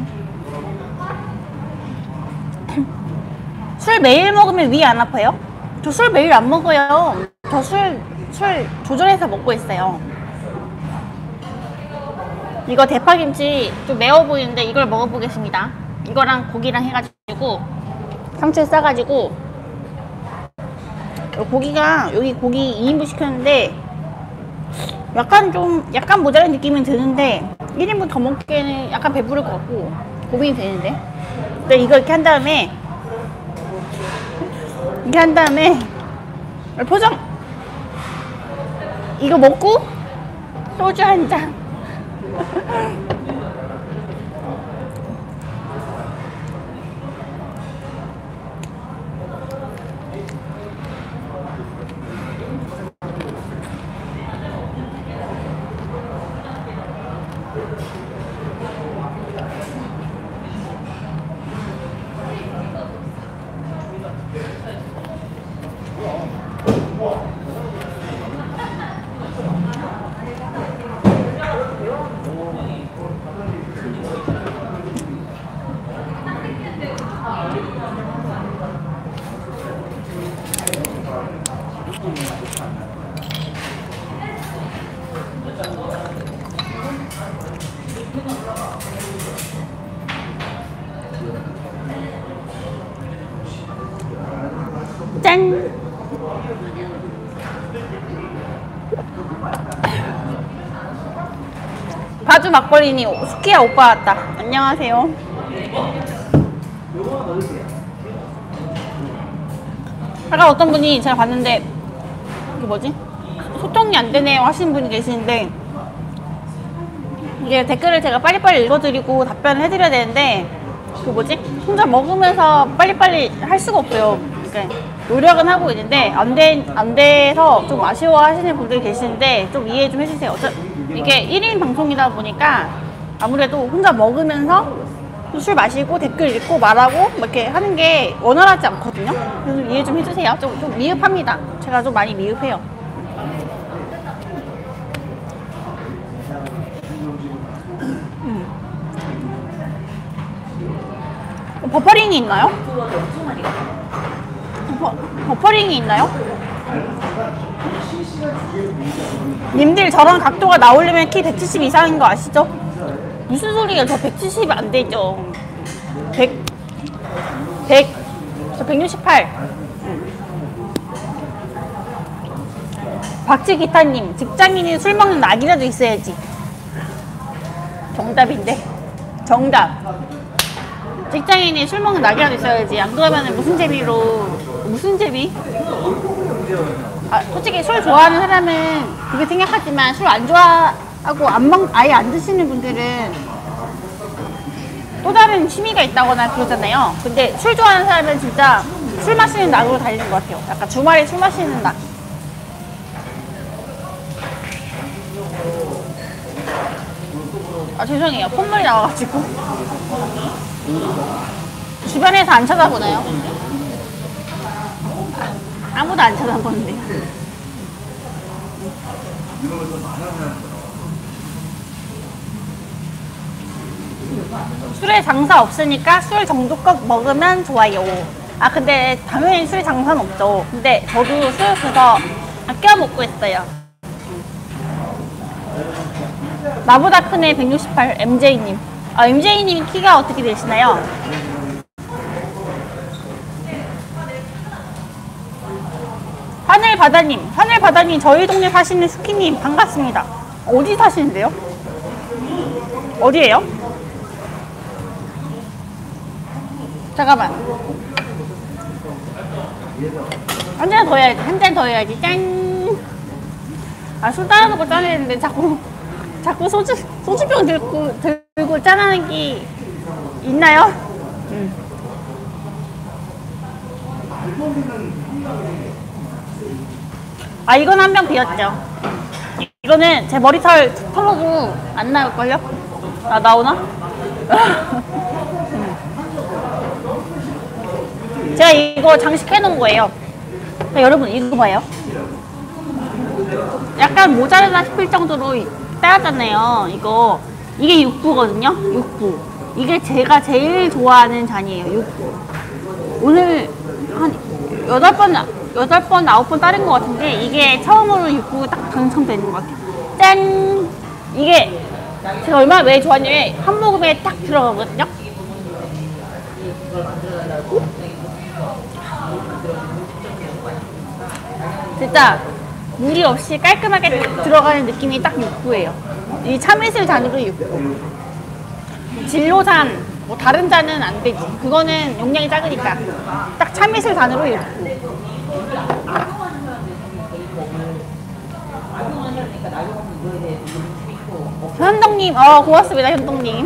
술 매일 먹으면 위 안 아파요? 저 술 매일 안 먹어요. 저 술, 술 조절해서 먹고 있어요. 이거 대파김치 좀 매워 보이는데 이걸 먹어보겠습니다. 이거랑 고기랑 해가지고 상추 싸가지고 고기가 여기 고기 이 인분 시켰는데 약간 좀 약간 모자란 느낌은 드는데 일 인분 더 먹기에는 약간 배부를 것 같고 고민이 되는데 근데 이거 이렇게 한 다음에 이렇게 한 다음에 포장 이거 먹고 소주 한 잔. 짠! 바주 막걸리니 스키야 오빠 왔다. 안녕하세요. 아까 어떤 분이 제가 봤는데 이게 뭐지? 소통이 안 되네요 하시는 분이 계시는데 이게 댓글을 제가 빨리빨리 읽어드리고 답변을 해드려야 되는데 그 뭐지? 혼자 먹으면서 빨리빨리 할 수가 없어요. 그러니까 노력은 하고 있는데 안, 돼, 안 돼서 좀 아쉬워 하시는 분들이 계시는데 좀 이해 좀 해주세요. 저, 이게 일 인 방송이다 보니까 아무래도 혼자 먹으면서 술 마시고 댓글 읽고 말하고 이렇게 하는 게 원활하지 않거든요. 그래서 이해 좀 해주세요. 좀, 좀 미흡합니다. 제가 좀 많이 미흡해요. 음. 버퍼링이 있나요? 버, 버퍼링이 있나요? 님들 저런 각도가 나오려면 키 백칠십 이상인 거 아시죠? 무슨 소리야? 저 백칠십이 안 되죠. 백, 백, 저 백육십팔. 박쥐기타님, 직장인이 술 먹는 낙이라도 있어야지. 정답인데. 정답. 직장인이 술 먹는 낙이라도 있어야지. 안 그러면 무슨 재미로, 무슨 재미? 아, 솔직히 술 좋아하는 사람은 그렇게 생각하지만 술 안 좋아하고 안 먹, 아예 안 드시는 분들은 또 다른 취미가 있다거나 그러잖아요. 근데 술 좋아하는 사람은 진짜 술 마시는 낙으로 다니는 것 같아요. 약간 주말에 술 마시는 낙. 아, 죄송해요. 콧물이 나와가지고. 주변에서 안 쳐다보나요? 아무도 안 쳐다보는데요. 술에 장사 없으니까 술 정도껏 먹으면 좋아요. 아 근데 당연히 술에 장사는 없죠. 근데 저도 술 그거 아껴 먹고 있어요. 나보다 큰 애 백육십팔 엠제이님. 아 엠제이님이 키가 어떻게 되시나요? 하늘바다님, 하늘바다님 저희 동네 사시는 스키님 반갑습니다. 어디 사시는데요? 어디에요? 잠깐만. 한 잔 더 해야지. 한 잔 더 해야지. 짠. 아 술 따라놓고 짜내는데 자꾸 자꾸 소주 소주병 들고 들고 짜라는 게 있나요? 음. 아 이건 한 병 비었죠. 이거는 제 머리털 털어도 안 나올걸요? 아 나오나? 제가 이거 장식해 놓은 거예요. 자, 여러분 이거 봐요. 약간 모자르다 싶을 정도로 따랐잖아요. 이거 이게 육부거든요. 육부. 이게 제가 제일 좋아하는 잔이에요. 육부. 오늘 한 여덟 번, 여덟 번, 아홉 번 따른 것 같은데 이게 처음으로 육부 딱 당첨되는 것 같아요. 짠! 이게 제가 얼마나 왜 좋아하냐면 한 모금에 딱 들어가거든요. 진짜 무리 없이 깔끔하게 딱 들어가는 느낌이 딱 육부예요. 이 참이슬 잔으로 육부. 진로잔, 뭐 다른 잔은 안 되지. 그거는 용량이 작으니까. 딱 참이슬 잔으로 육부. 현동님, 어 고맙습니다 현동님.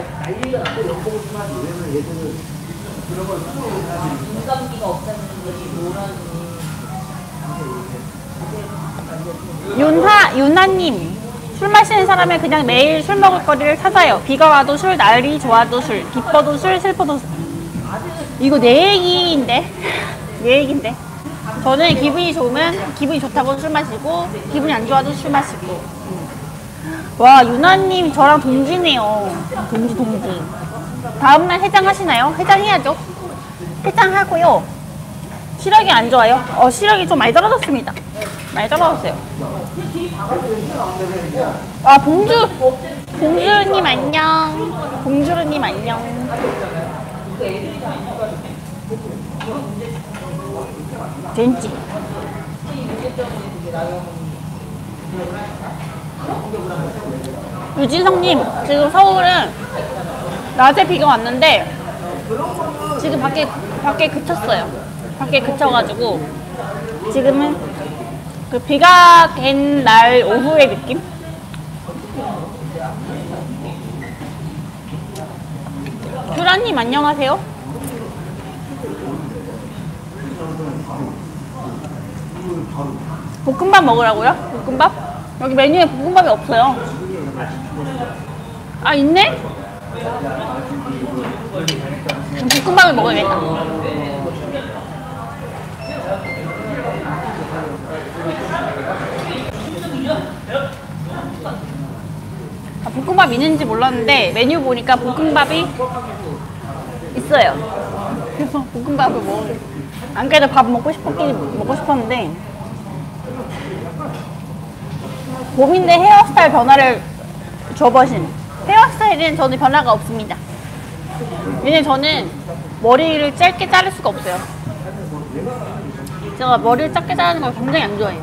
윤하, 윤하님, 술 마시는 사람은 그냥 매일 술 먹을 거리를 찾아요. 비가 와도 술, 날이 좋아도 술, 기뻐도 술, 슬퍼도 술. 이거 내 얘기인데? 내 얘기인데? 저는 기분이 좋으면 기분이 좋다고 술 마시고, 기분이 안 좋아도 술 마시고. 와, 윤하님 저랑 동지네요. 동지, 동지. 다음날 해장 하시나요? 해장해야죠. 해장하고요. 시력이 안 좋아요? 어, 시력이 좀 많이 떨어졌습니다. 많이 떨어졌어요. 아, 봉주, 봉주님 안녕. 봉주르님 안녕. 젠지. 유진성님, 지금 서울은 낮에 비가 왔는데 지금 밖에 밖에 그쳤어요. 밖에 그쳐가지고 지금은 그 비가 갠 날 오후의 느낌? 규라님 안녕하세요. 볶음밥 먹으라고요? 볶음밥? 여기 메뉴에 볶음밥이 없어요. 아, 있네? 그럼 볶음밥을 먹어야겠다. 아, 볶음밥 있는지 몰랐는데 메뉴 보니까 볶음밥이 있어요. 그래서 볶음밥을 먹어요. 안 그래도 밥 먹고 싶었긴 먹고 싶었는데 봄인데 헤어스타일 변화를 줘보신. 헤어스타일은 저는 변화가 없습니다. 왜냐면 저는 머리를 짧게 자를 수가 없어요. 제가 머리를 짧게 자르는 걸 굉장히 안 좋아해요.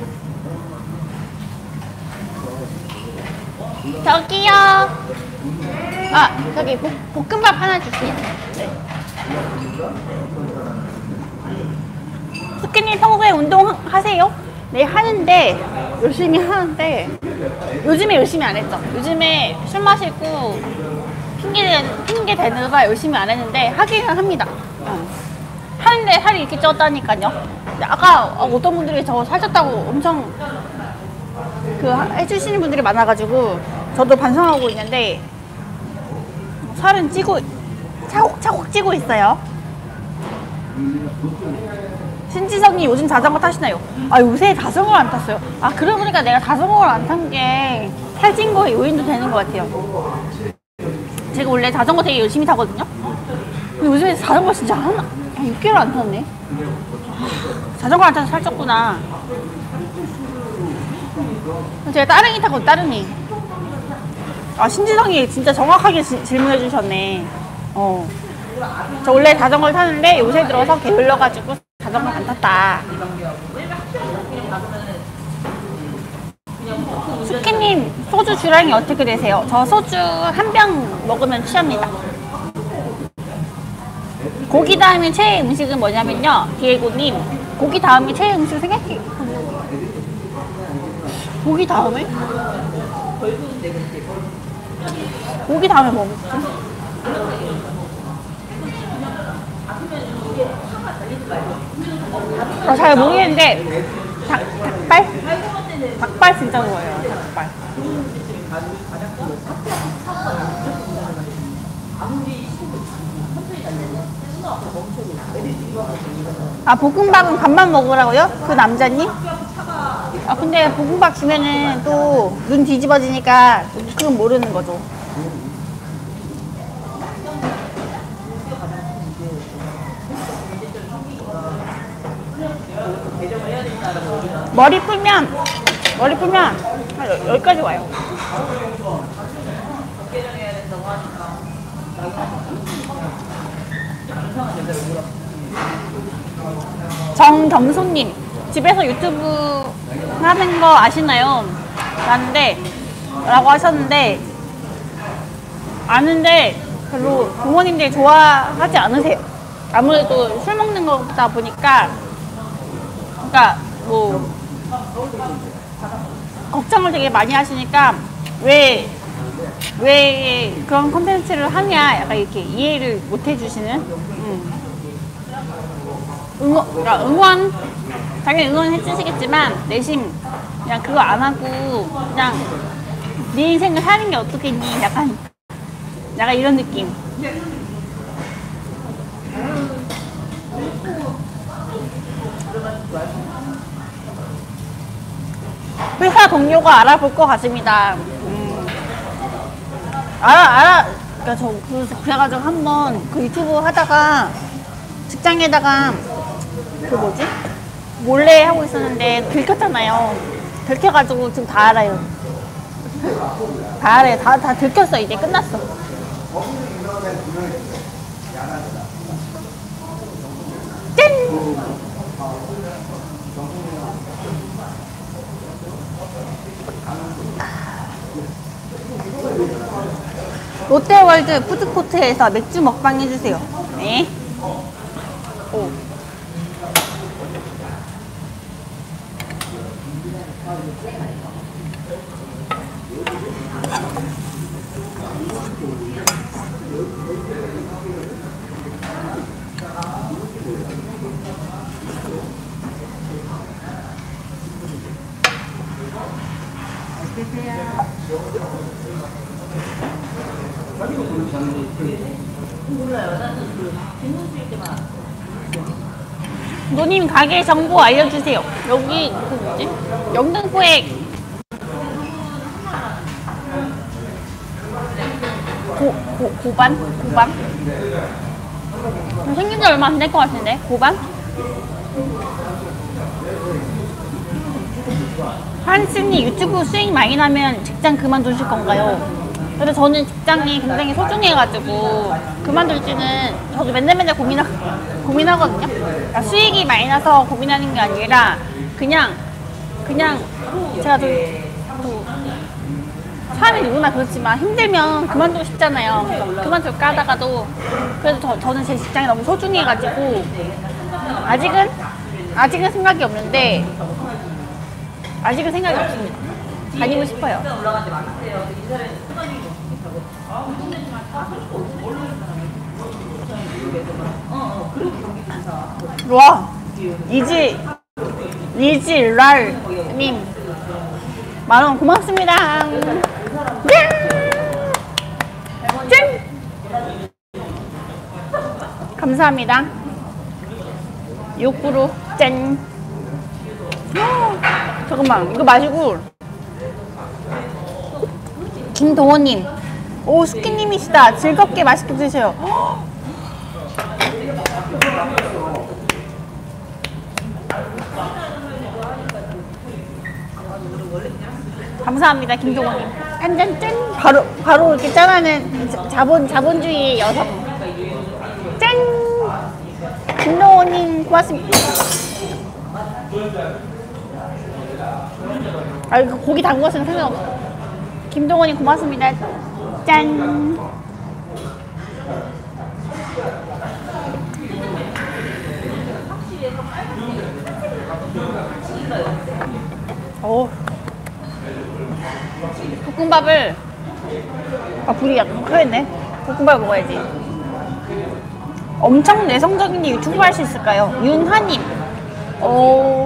저기요. 아, 저기 볶, 볶음밥 하나 주세요. 네. 스키님 평소에 운동하세요? 네, 하는데 열심히 하는데 요즘에 열심히 안 했죠. 요즘에 술 마시고 핑계, 핑계 대느라 열심히 안 했는데 하기는 합니다. 어. 하는데 살이 이렇게 쪘다니까요. 아까 어떤 분들이 저 살쪘다고 엄청 그 해주시는 분들이 많아가지고 저도 반성하고 있는데 살은 찌고 차곡차곡 찌고 있어요. 신지성이 요즘 자전거 타시나요? 아, 요새 자전거를 안 탔어요. 아, 그러고 보니까 내가 자전거를 안 탄 게 살찐 거의 요인도 되는 것 같아요. 제가 원래 자전거 되게 열심히 타거든요. 근데 요즘에 자전거 진짜 한, 한 육 개월 안 탔네. 자전거 안 타서 살쪘구나. 제가 따릉이 타거든요, 따릉이. 아, 신지성이 진짜 정확하게 지, 질문해 주셨네. 어. 저 원래 자전거를 타는데 요새 들어서 게을러가지고 자전거 안 탔다. 수키님, 소주 주량이 어떻게 되세요? 저 소주 한 병 먹으면 취합니다. 고기 다음에 최애 음식은 뭐냐면요. 디에고님, 고기 다음에 최애 음식 생각해. 고기 다음에? 고기 다음에 뭐 먹지? 아, 잘 모르겠는데 닭, 닭발? 닭발 진짜 좋아해요. 닭발. 아, 볶음밥은 밥만 먹으라고요? 그 남자님? 아, 근데 볶음밥 주면은 또 눈 뒤집어지니까 그건 모르는 거죠. 머리 풀면, 머리 풀면 한 여- 여기까지 와요. 정경수님, 집에서 유튜브 하는 거 아시나요? 라는데, 라고 하셨는데, 아는데 별로 부모님들이 좋아하지 않으세요. 아무래도 술 먹는 거다 보니까, 그러니까 뭐, 걱정을 되게 많이 하시니까, 왜, 왜 그런 콘텐츠를 하냐, 약간 이렇게 이해를 못 해주시는? 음. 응원, 그러니까 응원, 당연히 응원해 주시겠지만, 내심, 그냥 그거 안 하고, 그냥, 네 인생을 사는 게 어떻겠니? 약간, 약간 이런 느낌. 회사 동료가 알아볼 것 같습니다. 음. 알아, 알아. 그니까 저, 그, 그래가지고 한번 그 유튜브 하다가, 직장에다가, 그 뭐지? 몰래 하고 있었는데 들켰잖아요. 들켜가지고 지금 다 알아요. 다 알아요. 다, 다 들켰어. 이제 끝났어. 짠! 롯데월드 푸드코트에서 맥주 먹방 해주세요. 네. 오. 노님 가게 정보 알려주세요. 여기 그 뭐지? 영등포에 고, 고, 고반? 고반? 생긴 지 얼마 안 될 것 같은데? 고반? 한스님 유튜브 수익 많이 나면 직장 그만두실 건가요? 근데 저는 직장이 굉장히 소중해가지고 그만둘지는 저도 맨날 맨날 고민하, 고민하거든요. 그러니까 수익이 많이 나서 고민하는 게 아니라 그냥 그냥 제가 좀 또 사람이 누구나 그렇지만 힘들면 그만두고 싶잖아요. 그러니까 그만둘까 하다가도 그래도 저, 저는 제 직장이 너무 소중해가지고 아직은 아직은 생각이 없는데 아직은 생각이 없습니다. 다니고 싶어요. 와, 이지, 이지랄님, 만원 고맙습니다. 짠! 짠! 감사합니다. 욕구로 짠. 잠깐만, 이거 마시고. 김동호님, 오, 스키님이시다. 즐겁게 맛있게 드세요. 감사합니다, 김동호님. 한 잔 짠! 바로, 바로 이렇게 짠하는 자- 자본, 자본주의 여성. 짠! 김동호님, 고맙습니다. 아, 이거 고기 담궜으면 상관없어. 김동원님 고맙습니다. 짠. 오. 볶음밥을 아 불이 약간 커했네. 볶음밥 먹어야지. 엄청 내성적인 유튜브 할 수 있을까요? 윤하님. 어.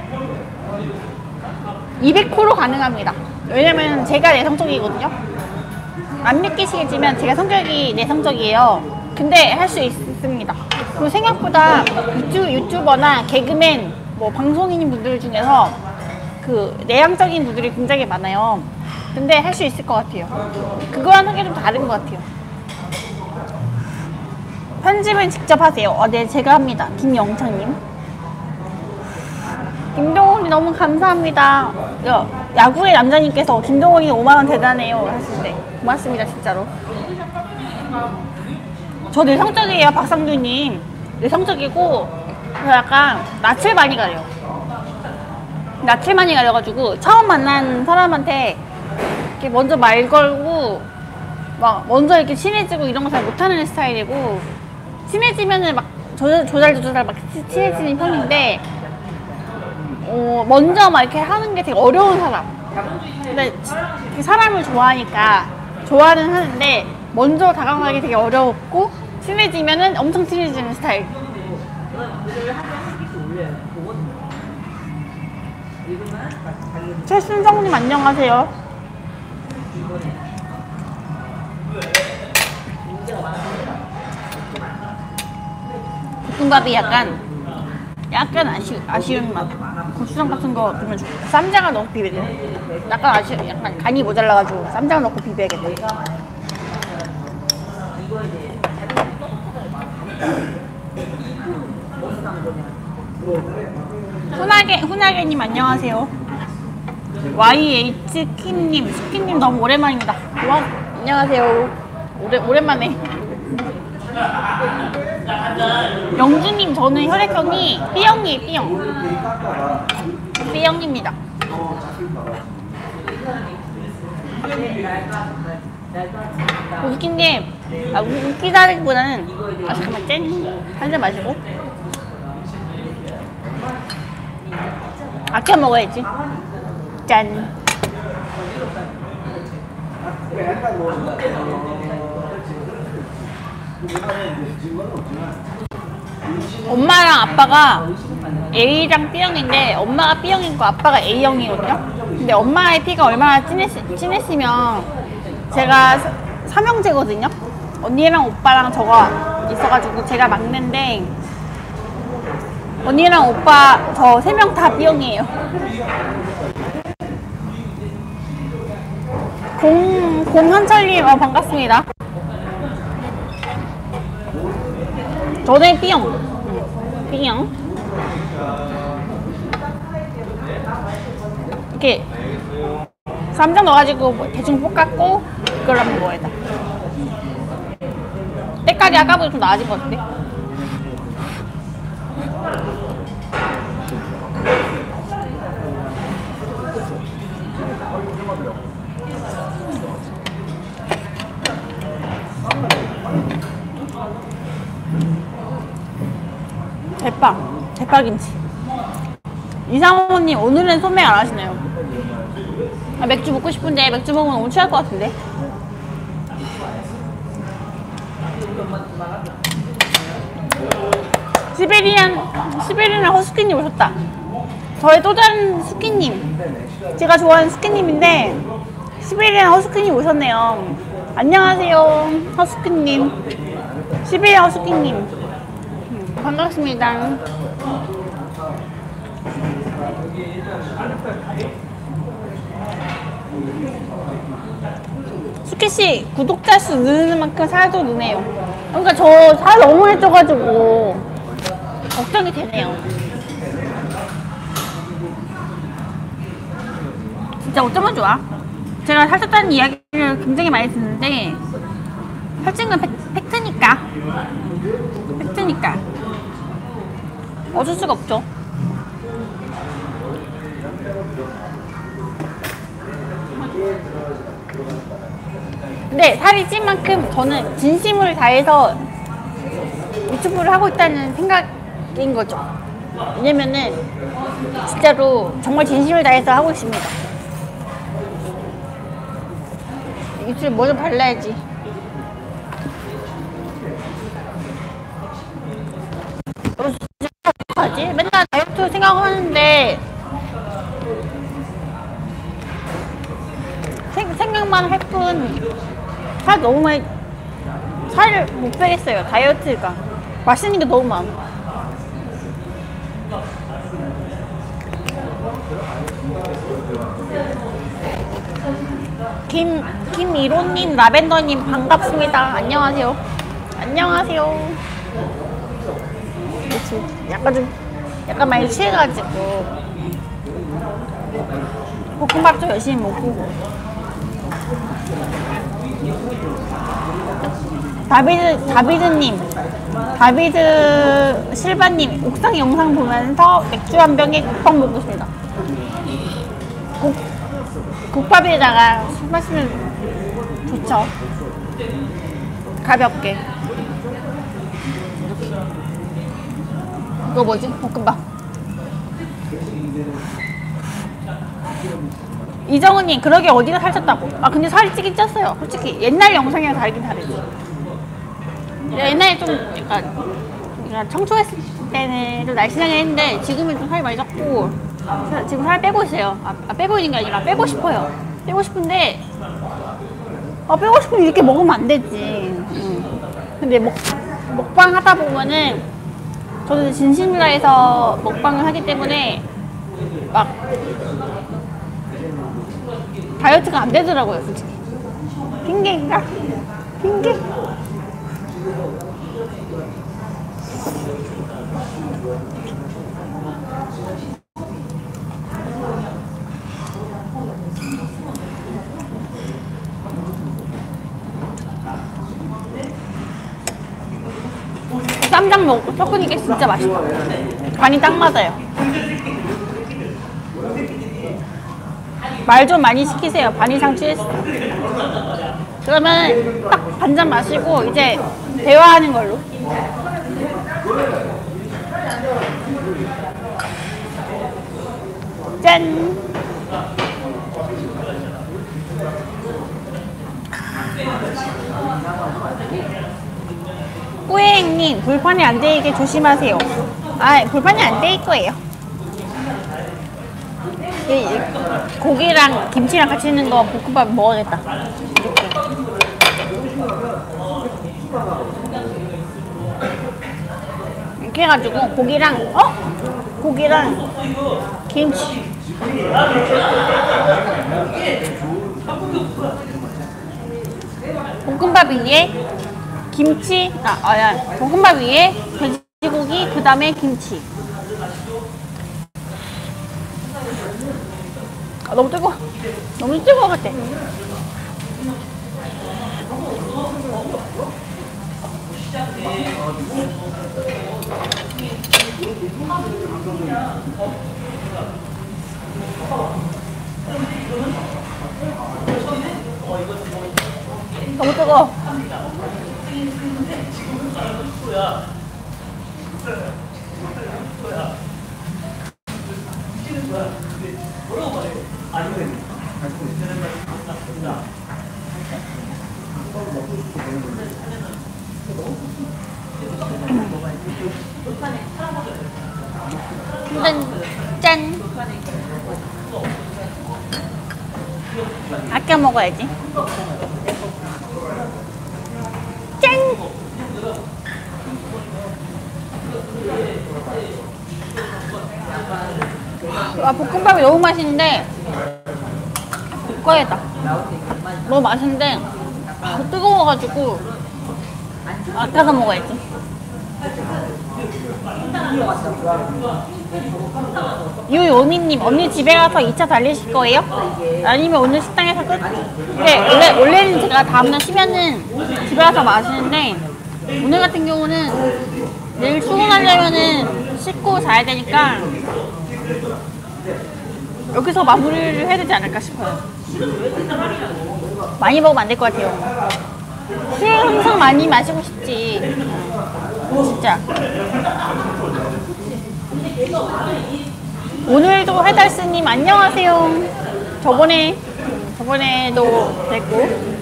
이백 퍼센트 가능합니다. 왜냐면 제가 내성적이거든요. 안 믿기시겠지만 제가 성격이 내성적이에요. 근데 할 수 있습니다. 그리고 생각보다 유튜, 유튜버나 개그맨, 뭐 방송인 분들 중에서 그 내향적인 분들이 굉장히 많아요. 근데 할 수 있을 것 같아요. 그거 하는 게 좀 다른 것 같아요. 편집은 직접 하세요. 어, 네, 제가 합니다. 김영창님. 김동훈이 너무 감사합니다. 야, 야구의 남자님께서 김동훈이 오만 원 대단해요 하실 때 고맙습니다. 진짜로. 저 내성적이에요. 박상규님 내성적이고 저 약간 낯을 많이 가려요. 낯을 많이 가려가지고 처음 만난 사람한테 이렇게 먼저 말 걸고 막 먼저 이렇게 친해지고 이런 거 잘 못하는 스타일이고, 친해지면은 막 조달 조달 조달 막 친해지는 편인데 어 먼저 막 이렇게 하는 게 되게 어려운 사람. 근데 사람을 좋아하니까 좋아는 하는데 먼저 다가가기 되게 어렵고, 친해지면은 엄청 친해지는 스타일. 최순정님 안녕하세요. 볶음밥이 약간 약간 아쉬, 아쉬운 맛. 고추장 같은 거 넣으면 좋겠다. 쌈장을 넣고 비벼야 돼. 약간 아쉬, 약간 간이 모자라가지고 쌈장을 넣고 비벼야겠다. 훈하게, 훈하게님 안녕하세요. 와이에이치키님, 스키님 너무 오랜만입니다. 와, 안녕하세요. 오래, 오랜만에. 영주님, 저는 혈액형이 B형이에요. B형. B형입니다. 웃긴 게, 아, 웃기다기보다는, 아, 잠깐만, 짠. 한 잔 마시고. 아껴 먹어야지. 짠. 엄마랑 아빠가 A랑 B형인데, 엄마가 B형이고 아빠가 A형이거든요. 근데 엄마의 피가 얼마나 친했, 친했으면 제가 삼형제거든요. 언니랑 오빠랑 저가 있어가지고 제가 막내인데, 언니랑 오빠 저 세 명 다 B형이에요. 공, 공한철님, 어, 반갑습니다. 저는 B형. B형. 이렇게 쌈장 넣어가지고 뭐 대충 볶았고 그걸 한번 먹어야 돼. 때깔이 아까보다 좀 나아진 것 같은데? 대파, 대파김치. 이상호님, 오늘은 소맥 안 하시나요? 아, 맥주 먹고 싶은데 맥주 먹으면 너무 취할 것 같은데. 시베리안, 시베리안 허스키님 오셨다. 저의 또 다른 스키님, 제가 좋아하는 스키님인데 시베리안 허스키님 오셨네요. 안녕하세요, 허스키님. 시베리안 허스키님 반갑습니다. 수키씨, 구독자 수 느는 만큼 살도 느네요. 그러니까 저 살 너무 해줘가지고 걱정이 되네요. 진짜 어쩌면 좋아? 제가 살쪘다는 이야기를 굉장히 많이 듣는데 살찐 건 팩, 팩트니까. 팩트니까 어쩔 수가 없죠. 근데 살이 찐 만큼 저는 진심을 다해서 유튜브를 하고 있다는 생각인 거죠. 왜냐면은 진짜로 정말 진심을 다해서 하고 있습니다. 입술에 뭐 좀 발라야지. 어떡하지? 맨날 다이어트 생각하는데 생, 생각만 할 뿐 살 너무 많이 살을 못 빼겠어요. 다이어트가 맛있는 게 너무 많아. 김, 김이로님, 라벤더님 반갑습니다. 안녕하세요. 안녕하세요. 지금 약간 좀, 약간 많이 취해가지고 볶음밥 좀 열심히 먹고. 다비드, 다비드님, 다비드 실바님, 옥상 영상 보면서 맥주 한 병에 국밥 먹고 있습니다. 국, 국밥에다가 술 마시면 좋죠. 가볍게. 이거 뭐지? 볶음밥. 이정은님, 그러게 어디가 살쪘다고. 아, 근데 살이 찌긴 쪘어요. 솔직히 옛날 영상이랑 다르긴 다르지. 옛날에 좀 약간, 약간 청초했을 때는 좀 날씬하게 했는데 지금은 좀 살이 많이 쪘고 지금 살 빼고 있어요. 아, 아 빼고 있는 게 아니라 빼고 싶어요. 빼고 싶은데 아 빼고 싶으면 이렇게 먹으면 안 되지. 응. 근데 먹, 먹방 하다 보면은 저도 진심을 다해서 먹방을 하기 때문에 막 다이어트가 안 되더라고요, 솔직히. 핑계인가? 핑계? 쌈장 먹고 섞으니까 진짜 맛있다. 간이 딱 맞아요. 말 좀 많이 시키세요. 반 이상 취했어. 그러면 딱 반잔 마시고 이제 대화하는 걸로. 짠! 꾸에행님, 불판에 안 데이게 조심하세요. 아, 불판에 안 데일 거예요. 이, 이, 고기랑 김치랑 같이 있는 거 볶음밥 먹어야겠다. 이렇게. 이렇게 해가지고 고기랑 어? 고기랑 김치. 볶음밥 위에 김치, 아, 아, 야, 볶음밥 위에 돼지고기, 그 다음에 김치. 아, 너무 뜨거워. 너무 뜨거워 같아. 너무 뜨거워. 짠, 짠. 아껴 먹어야지. 짠. 아, 볶음밥이 너무 맛있는데 볶아야겠다. 너무 맛있는데 아, 뜨거워가지고 아껴서 먹어야지. 유요미님, 언니 집에 가서 이 차 달리실 거예요? 아니면 오늘 식당에서 끝? 네, 원래, 원래는 제가 다음날 쉬면은 집에 가서 마시는데 오늘 같은 경우는 내일 출근하려면은 씻고 자야 되니까 여기서 마무리를 해야 되지 않을까 싶어요. 많이 먹으면 안 될 것 같아요. 술 항상 많이 마시고 싶지. 진짜. 오늘도 해달스님 안녕하세요. 저번에 저번에도 됐고.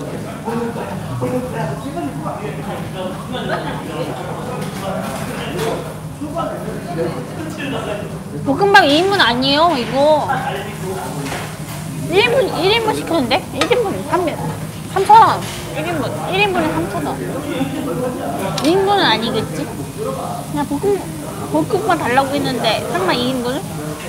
볶음밥 이 인분 아니에요 이거. 일 인분 일 인분 시켰는데 일 인분 삼천 원. 일 인분. 일 인분에 삼천 원. 이 인분은 아니겠지? 그냥 볶음, 볶음만 달라고 했는데, 설마 이 인분을?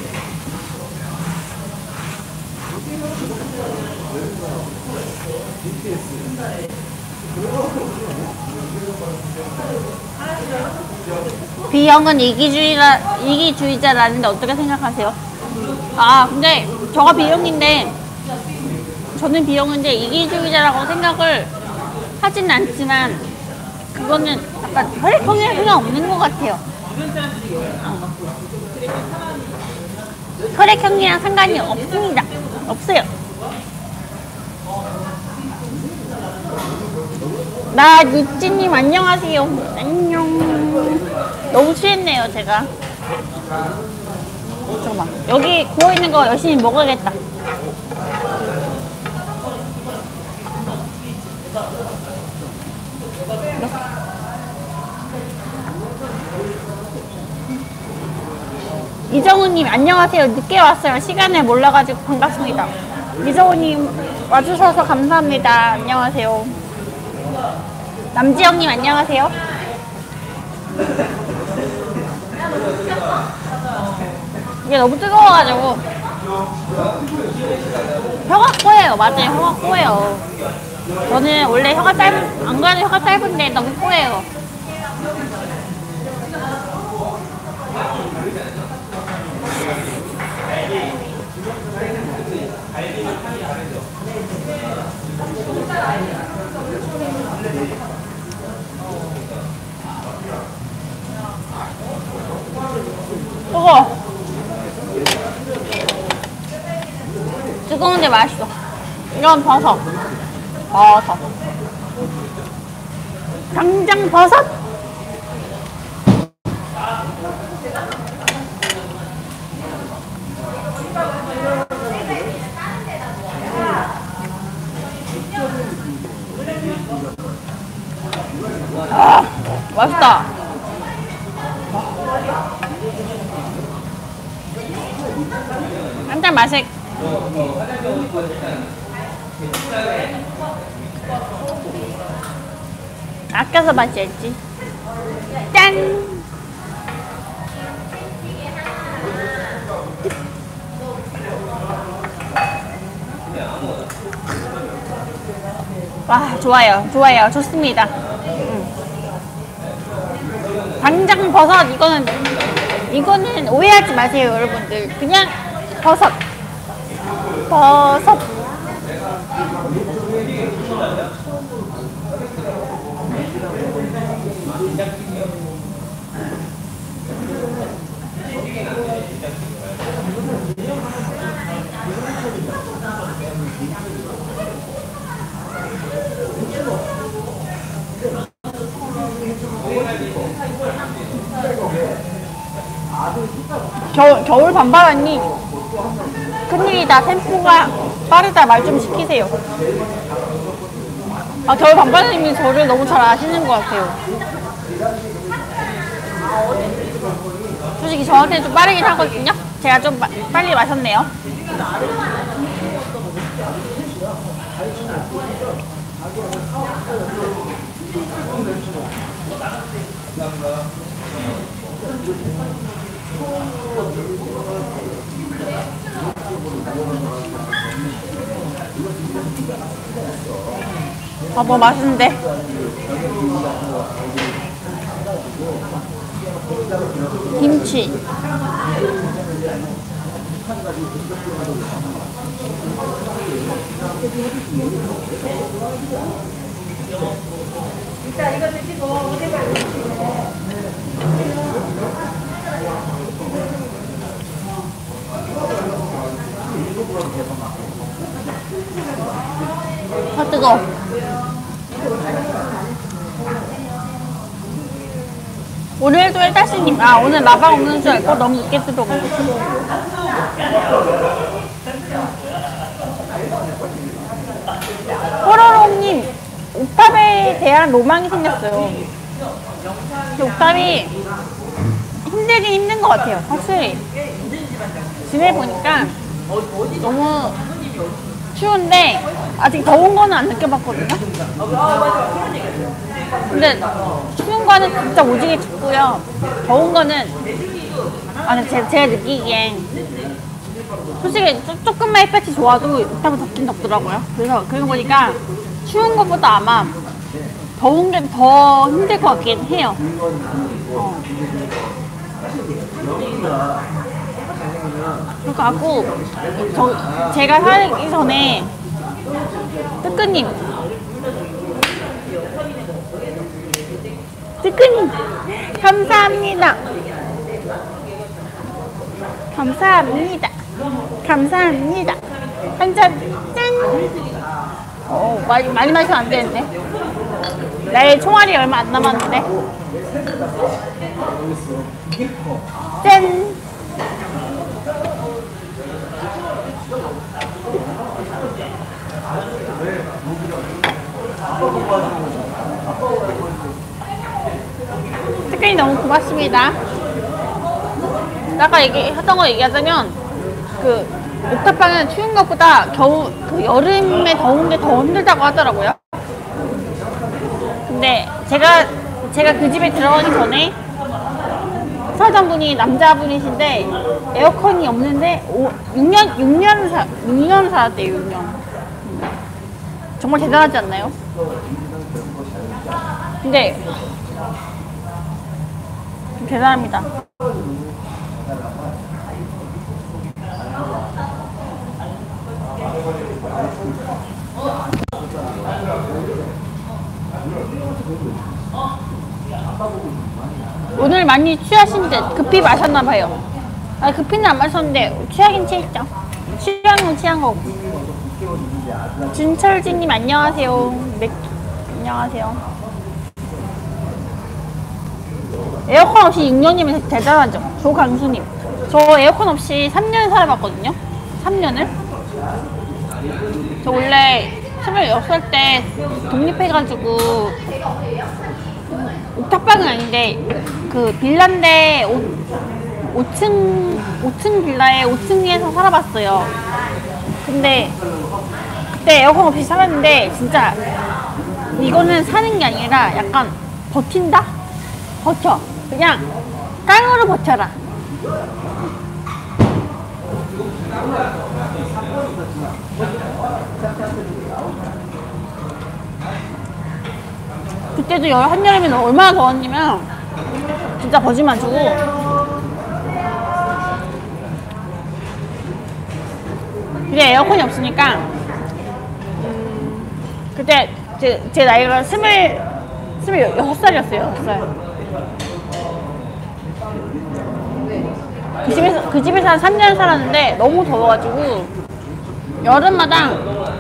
B형은 이기주의라, 이기주의자라는데 어떻게 생각하세요? 아, 근데 저가 B형인데, 저는 B형인데 이기주의자라고 생각을 하진 않지만, 그거는 약간 혈액형이랑 상관없는 것 같아요. 어. 혈액형이랑 상관이 없습니다. 없어요. 나 유찌님 안녕하세요. 안녕. 너무 취했네요 제가. 잠깐만, 여기 구워있는 거 열심히 먹어야겠다. 이정우님 안녕하세요. 늦게 왔어요. 시간을 몰라가지고 반갑습니다. 이정우님 와주셔서 감사합니다. 안녕하세요. 남지영님 안녕하세요. 이게 너무 뜨거워가지고 혀가 꼬여요. 맞아요, 혀가 꼬여요. 저는 원래 혀가 짧은, 안 그래도 혀가 짧은데 너무 꼬여요. 뜨거워. 뜨거운데 맛있어. 이건 버섯. 버섯. 당장 버섯? 아, 맛있다. 한잔 마실. 아껴서 마셔야지. 짠! 와, 좋아요. 좋아요. 좋습니다. 음. 당장 버섯, 이거는, 이거는 오해하지 마세요, 여러분들. 그냥 버섯. 버섯. 겨, 겨울 반바라니 큰일이다. 템포가 빠르다. 말 좀 시키세요. 아, 겨울 반바라님이 저를 너무 잘 아시는 것 같아요. 솔직히 저한테는 좀 빠르긴 하거든요. 제가 좀 마, 빨리 마셨네요. 아, 뭐 맛있는데? 김치. 일단 이거 드시고 아, 뜨거워. 오늘도 일다씨님, 아, 오늘 마방 없는 줄 알고 너무 늦게 들어오고. 호로로님, 옥탑에 대한 로망이 생겼어요. 근데 옥탑이 힘들긴 힘든 것 같아요, 확실히. 지내보니까 너무 추운데 아직 더운 거는 안 느껴봤거든요. 근데 추운 거는 진짜 오지게 춥고요. 더운 거는 아니 제가, 제가 느끼기엔 솔직히 조, 조금만 햇볕이 좋아도 이따가 덥긴 덥더라고요. 그래서 그러고 보니까 추운 것보다 아마 더운 게 더 힘들 것 같긴 해요. 어. 그러니까 갖고 저 제가 살기 전에 뜨끈님 뜨끈님 감사합니다. 감사합니다. 감사합니다. 한 잔 짠. 어 많이 많이 마시면 안 되는데. 나의 총알이 얼마 안 남았는데. 짠. 특별히 너무 고맙습니다. 아까 얘기했던 거 얘기하자면 그 옥탑방은 추운 것보다 겨우 그 여름에 더운 게 더 힘들다고 하더라고요. 근데 제가 제가 그 집에 들어가기 전에 사장분이 남자분이신데 에어컨이 없는데 오, 육 년 육 년 사 육 년 살았대요. 육 년. 정말 대단하지 않나요? 근데 대단합니다. 오늘 많이 취하신 듯 급히 마셨나봐요. 아 급히는 안 마셨는데 취하긴 취했죠. 취한 건 취한 거고. 진철진님 안녕하세요. 네, 안녕하세요. 에어컨 없이 육 년이면 대단하죠. 조강수님. 저 에어컨 없이 삼 년 살아봤거든요. 삼 년을. 저 원래 스물여섯 살 때 독립해가지고 옥탑방은 아닌데 그 빌라인데 오 층 오 층 빌라에 오 층에서 살아봤어요. 근데 그때 에어컨 없이 살았는데 진짜 이거는 사는 게 아니라 약간 버틴다? 버텨. 그냥 깡으로 버텨라. 그때도 여, 한여름에 얼마나 더웠냐면 진짜 거짓말 안 치고 근데 에어컨이 없으니까 음, 그때 제, 제 나이가 스물 스물여섯 살이었어요. 여섯 살. 그 집에서 그 집에서 한 삼 년 살았는데 너무 더워가지고 여름마다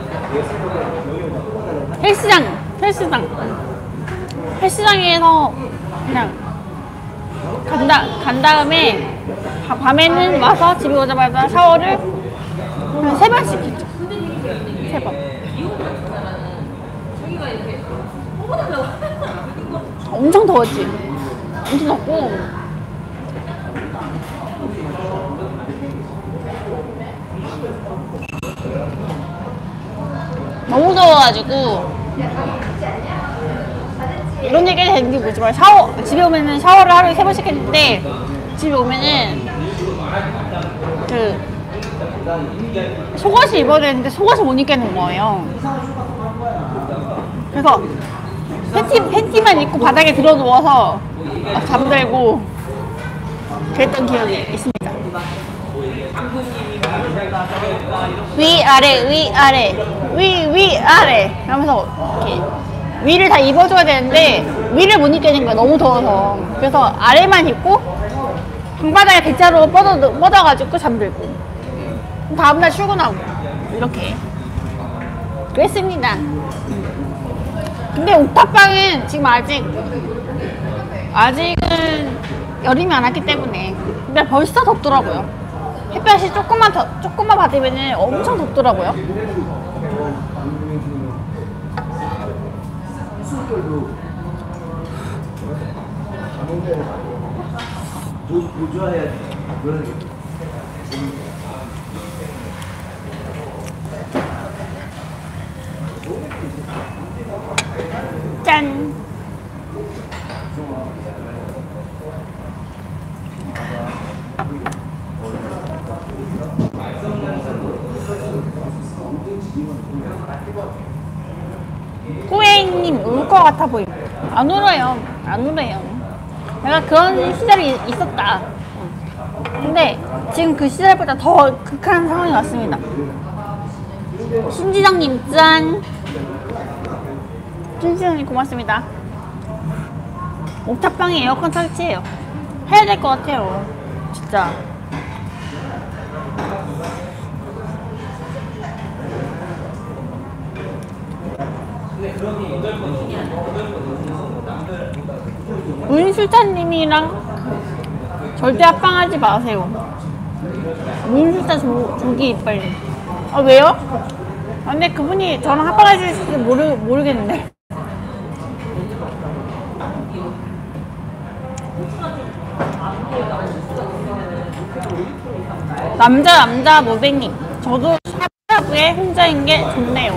헬스장 헬스장 헬스장에서 그냥 간다 간 다음에 밤에는 와서 집에 오자마자 샤워를 한 세 번씩 했죠. 세 번. 엄청 더웠지. 엄청 덥고 너무 더워가지고 이런 얘기 되는 게 뭐지만 샤워 집에 오면은 샤워를 하루에 세 번씩 했는데 집에 오면은 그 속옷을 입어야 되는데 속옷을 못 입겠는 거예요. 그래서 팬티, 팬티만 입고 바닥에 들어 누워서 잠들고 그랬던 기억이 있습니다. 위 아래 위 아래 위 위 아래 하면서 이렇게 위를 다 입어줘야 되는데 위를 못 입겠는 거야. 너무 더워서. 그래서 아래만 입고 방바닥에 대자로 뻗어, 뻗어가지고 잠들고 다음날 출근하고 이렇게 그랬습니다. 근데 옥탑방은 지금 아직 아직은 여름이 안 왔기 때문에 근데 벌써 덥더라고요. 햇볕이 조금만 더 조금만 받으면 엄청 덥더라고요. 짠. 꾸에님 울 것 같아 보임. 안 울어요. 안 울어요. 내가 그런 시절이 있었다. 근데 지금 그 시절보다 더 극한 상황이 왔습니다. 신지정님 짠. 신지정님 고맙습니다. 옥탑방에 에어컨 설치해요. 해야 될 것 같아요. 진짜. 문술사님이랑 절대 합방하지 마세요. 문술사 조, 조기 빨리. 아 왜요? 아, 근데 그분이 저랑 합방하실지 모르, 모르겠는데. 남자 남자 모백님, 저도 샤브에 혼자인 게 좋네요.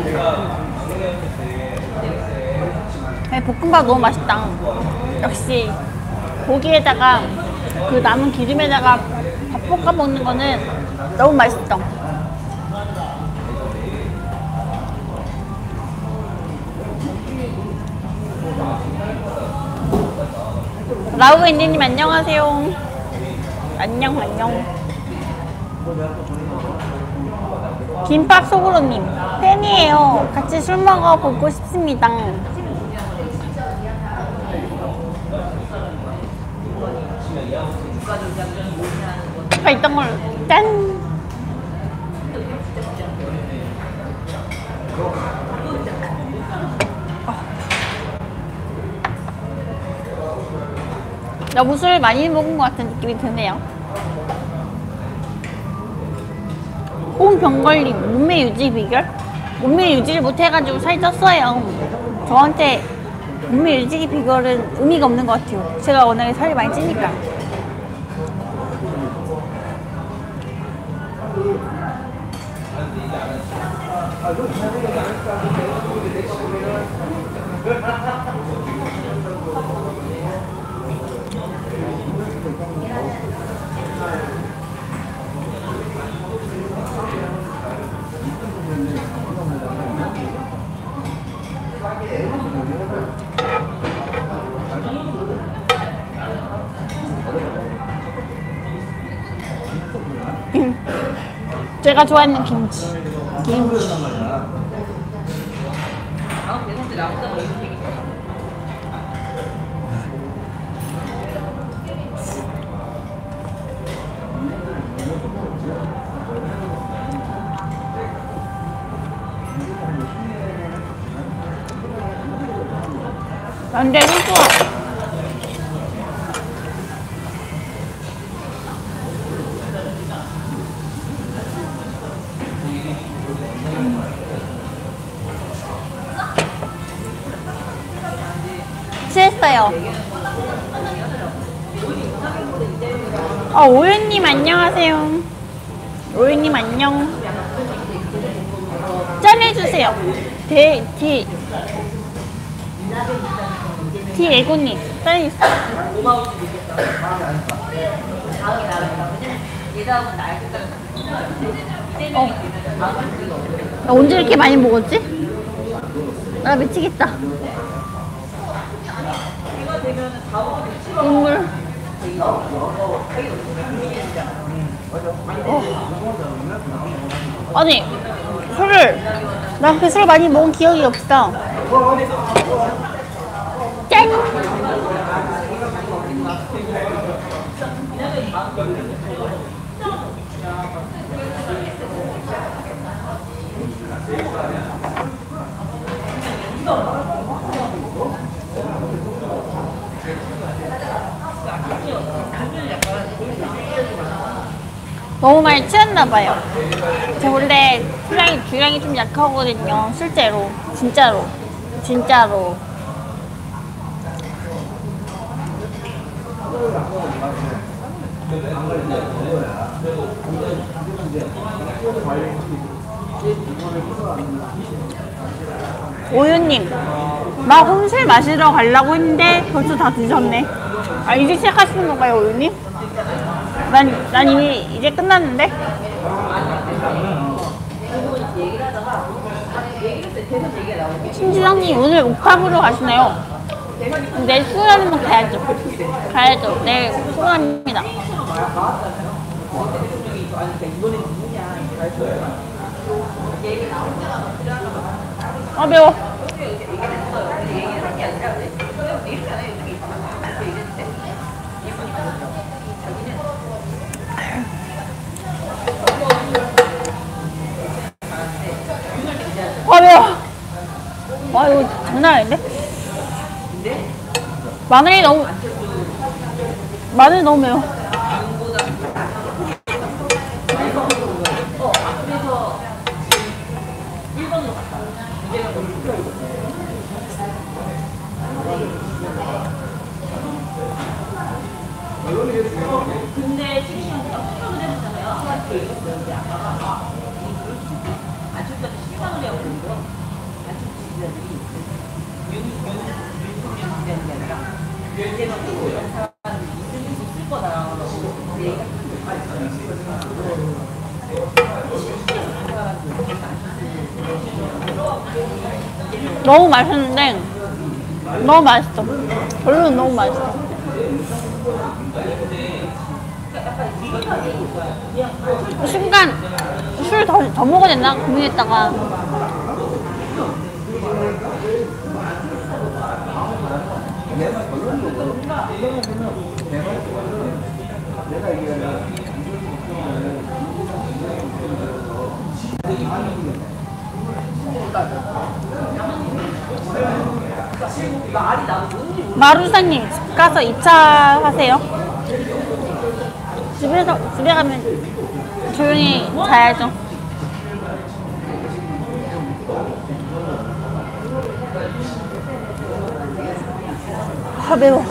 네, 볶음밥 너무 맛있다. 역시 고기에다가 그 남은 기름에다가 밥 볶아 먹는 거는 너무 맛있다. 라우 엔디님 안녕하세요. 안녕 안녕. 김밥 속으로님 팬이에요. 같이 술 먹어 보고 싶습니다. 아까 있던 걸로 짠. 너무 술 많이 먹은 것 같은 느낌이 드네요. 홍병걸님 몸매 유지 비결? 몸매 유지를 못해가지고 살이 쪘어요. 저한테 몸매 유지 비결은 의미가 없는 것 같아요. 제가 워낙에 살이 많이 찌니까. 제가 좋아하는 김치. 김치. 완전 이뻐. 취했어요. 어, 오윤님 안녕하세요. 오윤님 안녕. 짠해주세요. 대, 디, 디에고님 짠해주세요. 어. 나 언제 이렇게 많이 먹었지? 나 미치겠다. 국물. 어. 아니 술을 난 그 술 많이 먹은 기억이 없어. 짠. 너무 많이 취했나봐요. 저 원래 술량이, 주량이 좀 약하거든요. 실제로. 진짜로. 진짜로. 오유님, 나 혼술 마시러 가려고 했는데 벌써 다 드셨네. 아, 이제 시작하시는 건가요, 오유님? 난, 난 이미 이제 끝났는데? 신지성님, 오늘 옥탑으로 가시네요. 내일 수요일은 가야죠. 가야죠. 내일 수요일입니다. 아, 매워. 아, 매워. 와, 이거 장난 아닌데? 마늘이 너무, 마늘이 너무 매워. 근데 지금 톡톡으로 되잖아요. 아직까지 십만 원이 없는 거. 아직 지자들이 윤윤윤윤되는 게 아니라 이제는 이런 사람들이 있을 거다. 너무 맛있는데 너무 맛있어. 별로는 너무 맛있어. 순간 술 더, 더 먹어야 되나 고민했다가 마루사님, 집 가서 이 차 하세요. 집에서 집에 가면 조용히 자야죠. 아, 매워.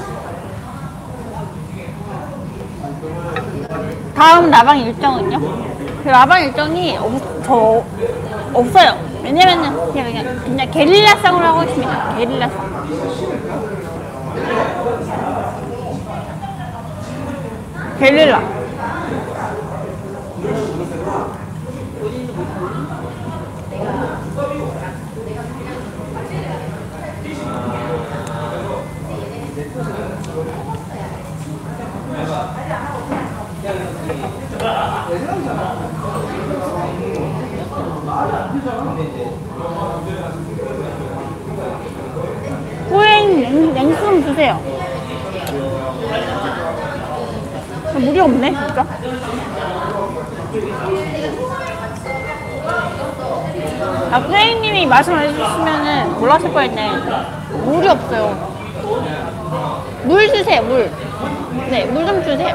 다음 라방 일정은요? 그 라방 일정이 없, 저 없어요. 왜냐면은 그냥 그냥, 그냥 게릴라성으로 하고 있습니다. 게릴라성. 게릴라. 호행 냉수좀 주세요. 물이 없네, 진짜. 아, 후행님이 말씀 안 해주시면은 몰랐을 뻔했네. 물이 없어요. 물 주세요, 물. 네, 물 좀 주세요.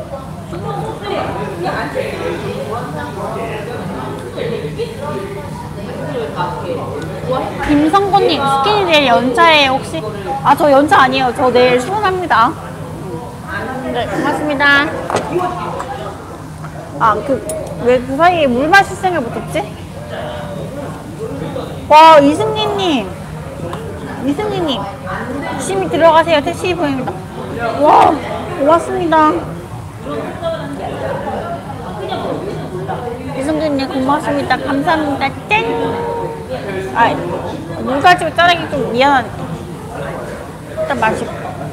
김성곤님, 스키니 내일 연차예요, 혹시? 아, 저 연차 아니에요. 저 내일 출근합니다. 네, 고맙습니다. 아, 그, 왜 그 사이에 물 마실 생각 못했지? 와, 이승리님. 이승리님. 열심히 들어가세요. 택시 보입니다. 와, 고맙습니다. 이승리님, 고맙습니다. 감사합니다. 짠! 아, 물 가지고 자르기 좀 미안하니까. 일단 마시고.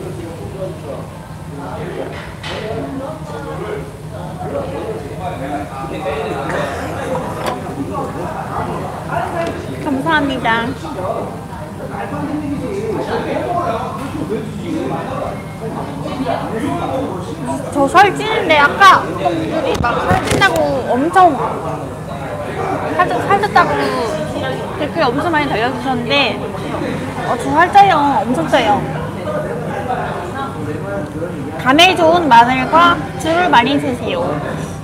감사합니다. 저 살찌는데 아까 분들이 막 살찐다고 엄청 살쪘, 살쪘다고 댓글 엄청 많이 달려주셨는데 어, 저 살쪄요. 엄청 쪄요. 간에 좋은 마늘과 귤을 많이 드세요.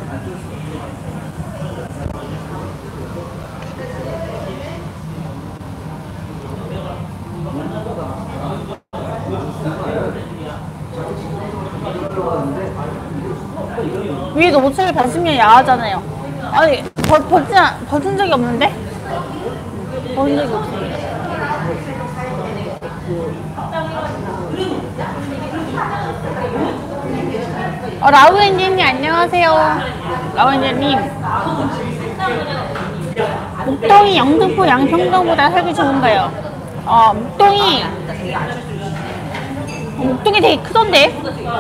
위에도 옷을 벗으면 야하잖아요. 아니, 벗, 벗지, 벗은 적이 없는데? 본 적이 없습니다. 어, 라우엔제님 안녕하세요. 라우엔제님. 목동이 영등포 양평동보다 살기 좋은가요? 어, 목동이 어, 목동이 되게 크던데?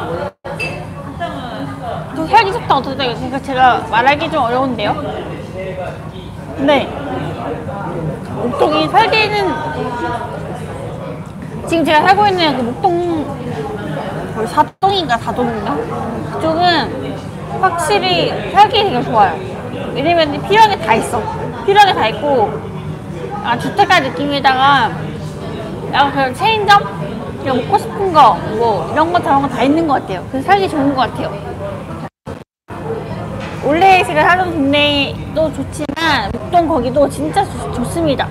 그 살기 좋다 어떠세요? 그러니까 제가 말하기 좀 어려운데요. 네. 목동이 살기는 지금 제가 살고 있는 그 목동 사동인가 사동인가? 그쪽은 확실히 살기 되게 좋아요. 왜냐면 필요한 게 다 있어. 필요한 게 다 있고, 아, 주택가 느낌에다가 약간 그런 체인점? 그냥 먹고 싶은 거, 뭐 이런 거 저런 거 다 있는 것 같아요. 그래서 살기 좋은 것 같아요. 원래 제가 살던 동네도 좋지만 목동 거기도 진짜 좋, 좋습니다.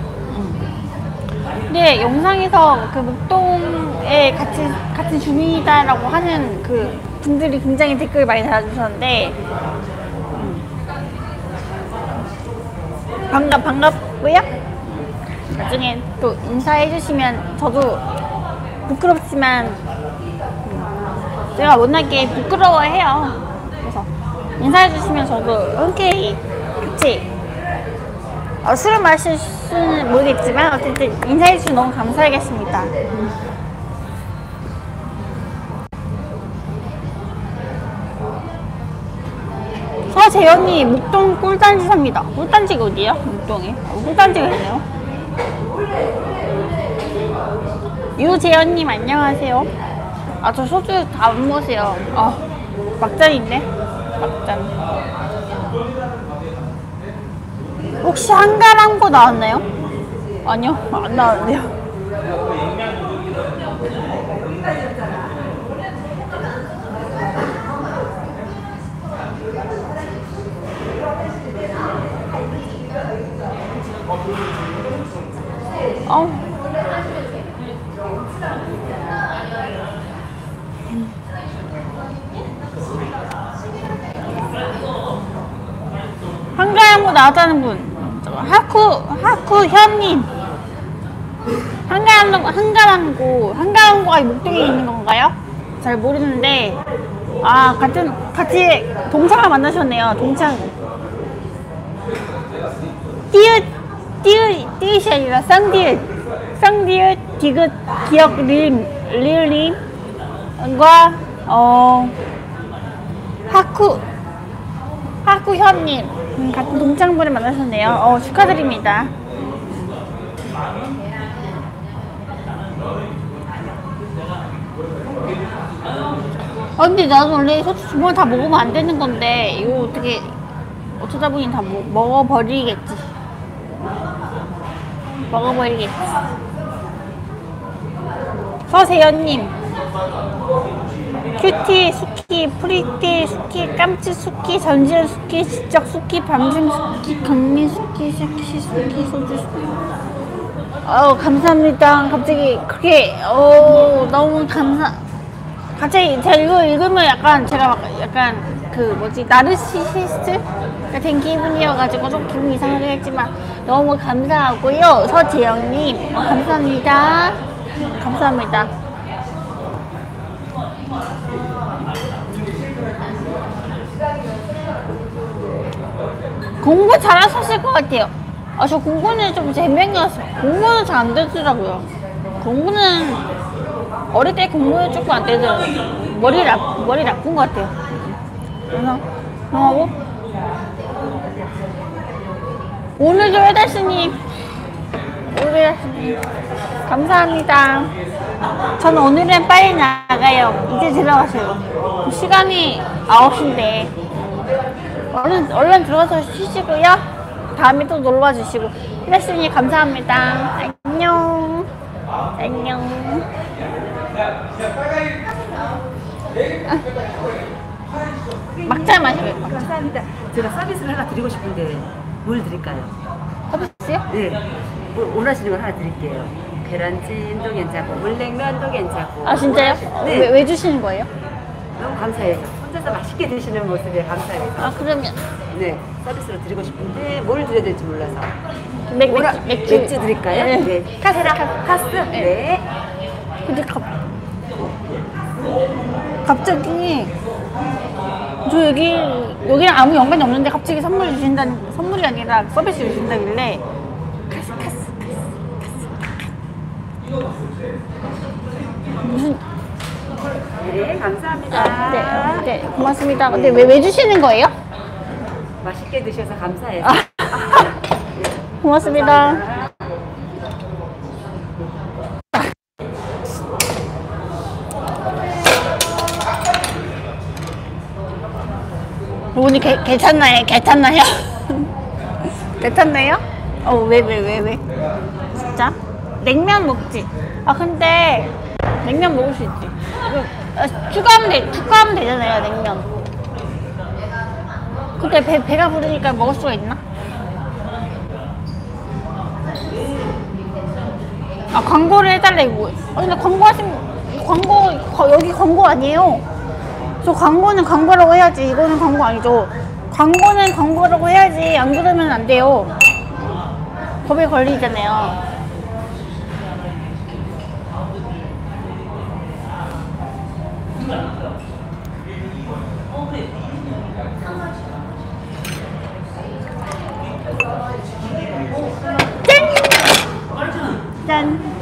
근데 영상에서 그 목동에 같이 같은 주민이다라고 하는 그 분들이 굉장히 댓글 많이 달아주셨는데 음. 반갑 반갑고요. 나중에 또 인사해주시면 저도 부끄럽지만 음. 제가 워낙에 부끄러워해요. 그래서 인사해주시면 저도 흔쾌히 같이 어, 술을 마실 수는 모르겠지만 어쨌든 인사해주셔서 너무 감사하겠습니다. 서재현이 목동 꿀단지 삽니다. 꿀단지가 어디야? 목동에? 어, 꿀단지가 있네요. 유재현님 안녕하세요. 아, 저 소주 다 못 먹으세요. 아, 막잔인데? 막잔. 혹시 한가랑고 나왔나요? 아니요, 안 나왔는데요. 어. 한가랑고 나왔다는 분. 하쿠, 하쿠 현님. 한가랑고, 한가랑고, 한가랑고가 목동에 있는 건가요? 잘 모르는데, 아, 같은, 같이 동창을 만나셨네요. 동창. 띠읓, 띠읓, 띠읓이 아니라 쌍디읓. 쌍디읓, 디귿, 기억, 림, 리을림과, 어, 하쿠, 하쿠 현님. 음, 같은 동창분을 만나셨네요. 어, 축하드립니다. 아, 근데 나도 원래 소주 두 번 다 먹으면 안 되는 건데, 이거 어떻게, 어쩌다 보니 다 먹, 먹어버리겠지. 먹어버리겠지. 서세연님. 큐티, 수키, 프리티, 수키, 깜찍 수키, 전지현 수키, 지적 수키, 밤샘 수키, 강민 수키, 샤키 수키, 소주 수키. 어우, 감사합니다. 갑자기 그렇게, 어 너무 감사. 갑자기 제가 이거 읽으면 약간 제가 막 약간 그 뭐지 나르시시스트가 된 기분이어가지고 좀 기분 이상하긴 했지만 너무 감사하고요. 서재영님, 어, 감사합니다. 감사합니다. 공부 잘하셨을 것 같아요. 아, 저 공부는 좀 재미없어요. 공부는 잘 안 되더라고요. 공부는 어릴 때 공부는 조금 안 되더라고요. 머리 나, 머리 나쁜 것 같아요. 그래서 하고 오늘도 해달스님, 오늘도 해달스님 감사합니다. 저는 오늘은 빨리 나가요. 이제 들어가세요. 시간이 아홉 시인데 얼른 얼른 들어가서 쉬시고요. 다음에 또 놀러와 주시고. 해달스님 감사합니다. 안녕. 안녕. 아. 막잘 마시고요. 막차. 감사합니다. 제가 서비스를 하나 드리고 싶은데 뭘 드릴까요? 서비스요? 네, 뭐 원하시는 걸 하나 드릴게요. 계란찜도 괜찮고 물냉면도 괜찮고. 아, 진짜요? 네. 왜, 왜 주시는 거예요? 너무 감사해요. 혼자서 맛있게 드시는 모습에 감사해서 아 그러면 네 서비스로 드리고 싶은데 뭘 드려야 될지 몰라서 맥, 뭐라- 맥주 맥주 드릴까요? 네. 네. 카스 카스 네. 근데 갑 갑자기 저 여기 여기랑 아무 연관이 없는데 갑자기 선물 주신다는 선물이 아니라 서비스 주신다길래 카스 카스 카스 카스 무슨 네, 감사합니다. 아, 네, 네 고맙습니다. 근데 왜, 왜 주시는 거예요? 맛있게 드셔서 감사해요. 아, 고맙습니다. 오늘 개, 괜찮나요? 괜찮나요? 괜찮나요? 어, 왜, 왜, 왜, 왜? 진짜? 냉면 먹지? 아, 근데, 냉면 먹을 수 있지. 이거, 아, 추가하면 돼, 추가하면 되잖아요, 냉면. 근데 배, 배가 부르니까 먹을 수가 있나? 아, 광고를 해달라고. 아, 근데 광고 하시면, 광고, 거- 여기 광고 아니에요. 저 광고는 광고라고 해야지. 이거는 광고 아니죠. 광고는 광고라고 해야지. 안 그러면 안 돼요. 법에 걸리잖아요. 짠! 짠!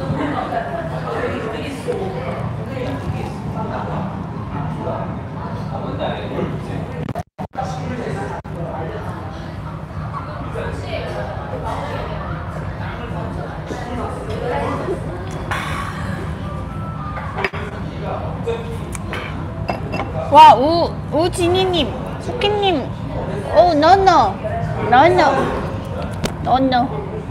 와, 우, 우진이님, 수키님, 오, 노노, 노노, 노노.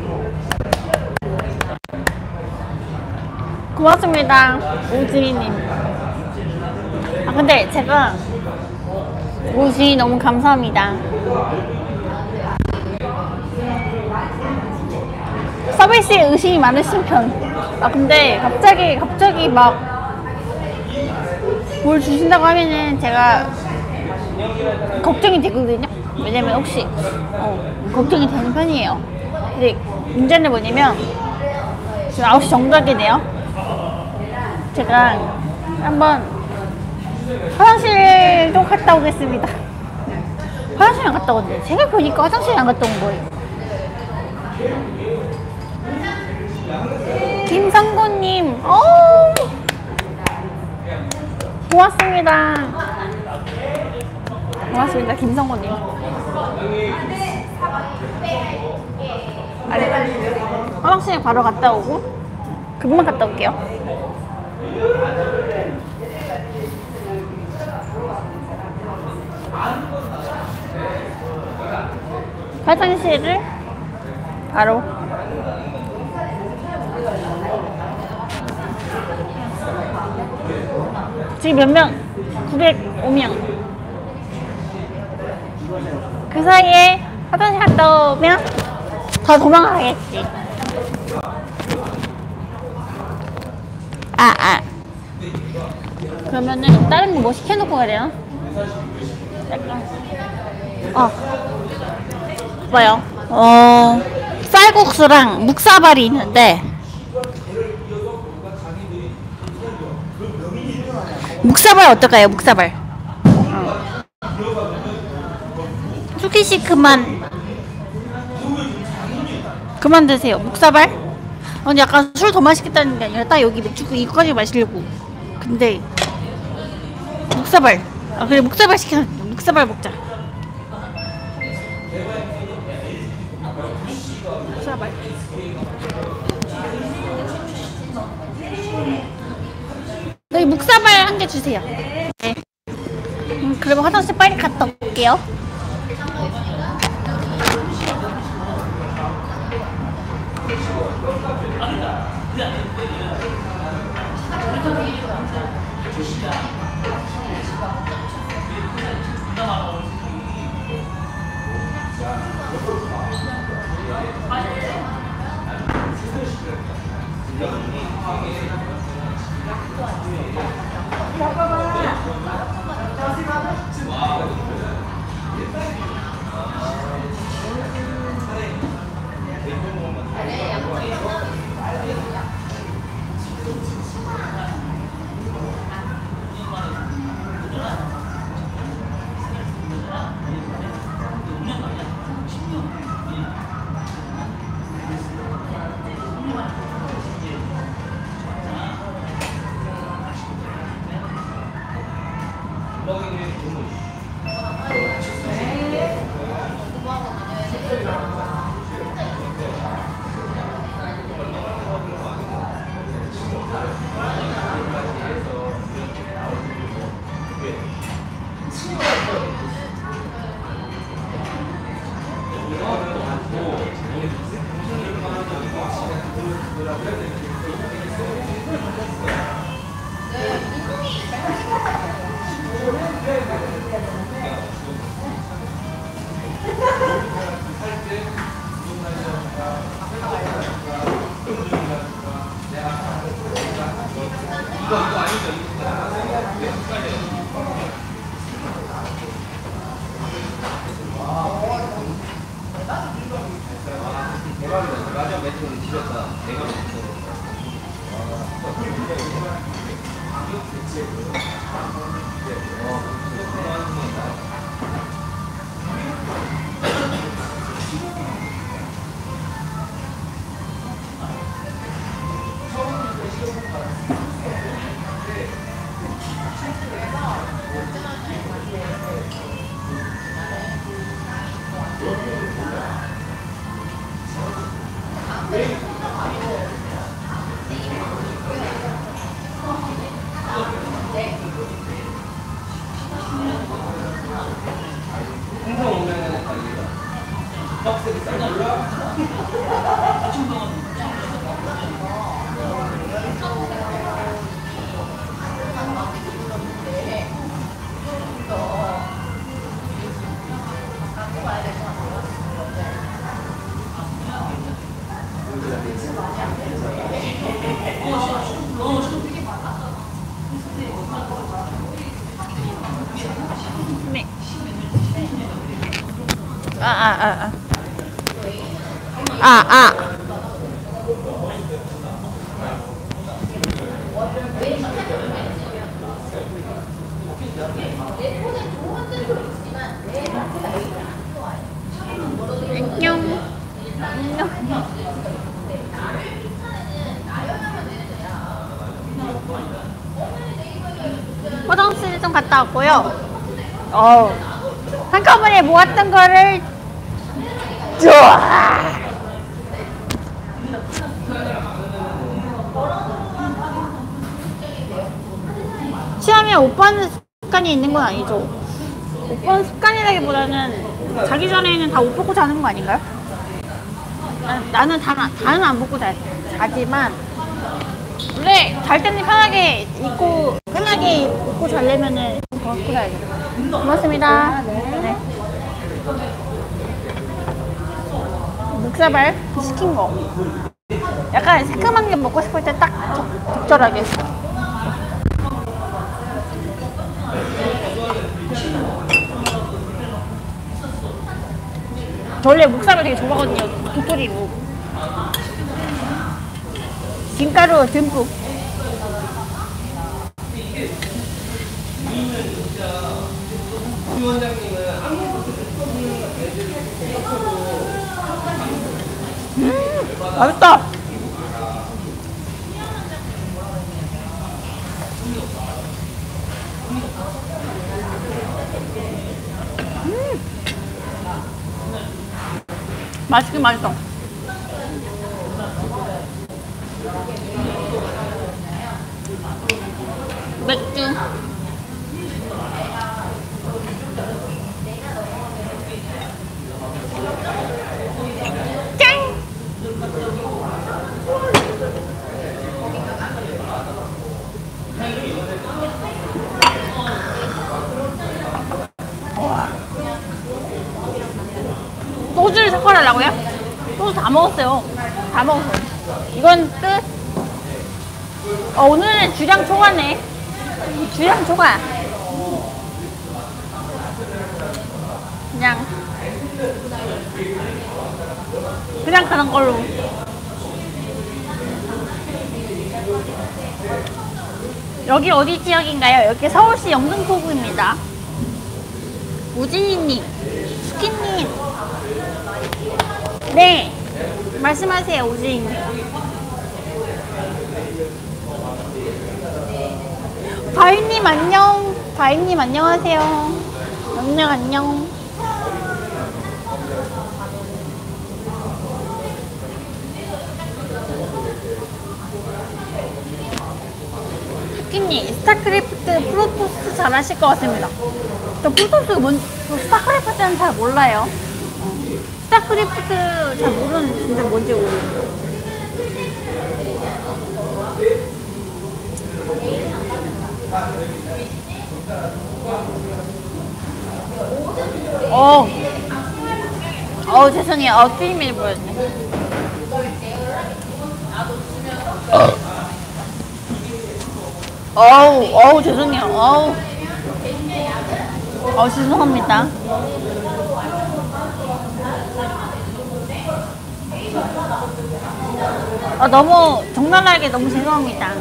고맙습니다, 우진이님. 아, 근데 제가, 우진이 너무 감사합니다. 서비스에 의심이 많으신 편. 아, 근데 갑자기, 갑자기 막, 뭘 주신다고 하면은 제가 걱정이 되거든요. 왜냐면 혹시 어, 걱정이 되는 편이에요. 근데 문제는 뭐냐면 지금 아홉 시 정각이네요. 제가 한번 화장실 좀 갔다 오겠습니다. 화장실 안 갔다 오는데 제가 보니까 화장실 안 갔다 온 거예요. 김성구님, 어 고맙습니다. 고맙습니다, 김성호님. 아니, 화장실 바로 갔다 오고, 금방 갔다 올게요. 화장실을 바로. 지금 몇 명? 구백오 명. 그 사이에 화장실 갔다 오면 더 도망가겠지. 아, 아. 그러면은 다른 거 뭐 시켜놓고 가야 되나? 약간. 어. 뭐요? 어, 쌀국수랑 묵사발이 있는데, 묵사발 어떨까요? 묵사발. 어. 수키씨 그만 그만 드세요. 묵사발? 어, 약간 술 더 마시겠다는 게 아니라 딱 여기 맥주 이거까지 마시려고. 근데 묵사발. 아 그래 묵사발 시켜. 묵사발 먹자. 묵사발. 여기 묵사발 한 개 주세요. 네. 음, 그러면 화장실 빨리 갔다 올게요. 네. 아, 아, 아, 아. 아, 아. 안녕. 안녕. 화장실 좀 갔다 왔고요. 어, 한꺼번에 모았던 거를 좋아. 시험에 오빠는 습관이 있는 건 아니죠. 오빠는 습관이라기보다는 자기 전에는 다 옷 벗고 자는 거 아닌가요? 나는, 나는 다, 다는 안 벗고 자, 자지만 원래 잘 때는 편하게 입고 편하게 입고 자려면은 벗고 자야죠. 고맙습니다. 네. 묵사발 시킨 거 약간 새콤한 게 먹고 싶을 때 딱 적절하게. 저 원래 묵사발 되게 좋아하거든요. 도토리묵 김가루 듬뿍. 음, 맛있다. 음, 맛있긴 맛있어. 맥주. 짠! 소주를 섞어달라고요? 소주 다 먹었어요. 다 먹었어요. 이건 끝. 어, 오늘은 주량 초과네. 주량 초과. 그냥 그냥 그런 걸로. 여기 어디 지역인가요? 여기 서울시 영등포구입니다. 우진이님, 수키님. 네, 말씀하세요, 우진이님. 바위님 안녕. 바위님 안녕하세요. 안녕, 안녕. 토끼님, 스타크래프트 프로토스 잘 하실 것 같습니다. 저 프로토스 뭔, 저 스타크래프트는 잘 몰라요. 스타크래프트 잘 모르는 진짜 뭔지 모르겠어요. 어, 어 죄송해요. 어, 트림이 보였네. 어우, 어우, 죄송해요. 어우, 어, 죄송합니다. 아, 너무 적나라하게 너무 죄송합니다.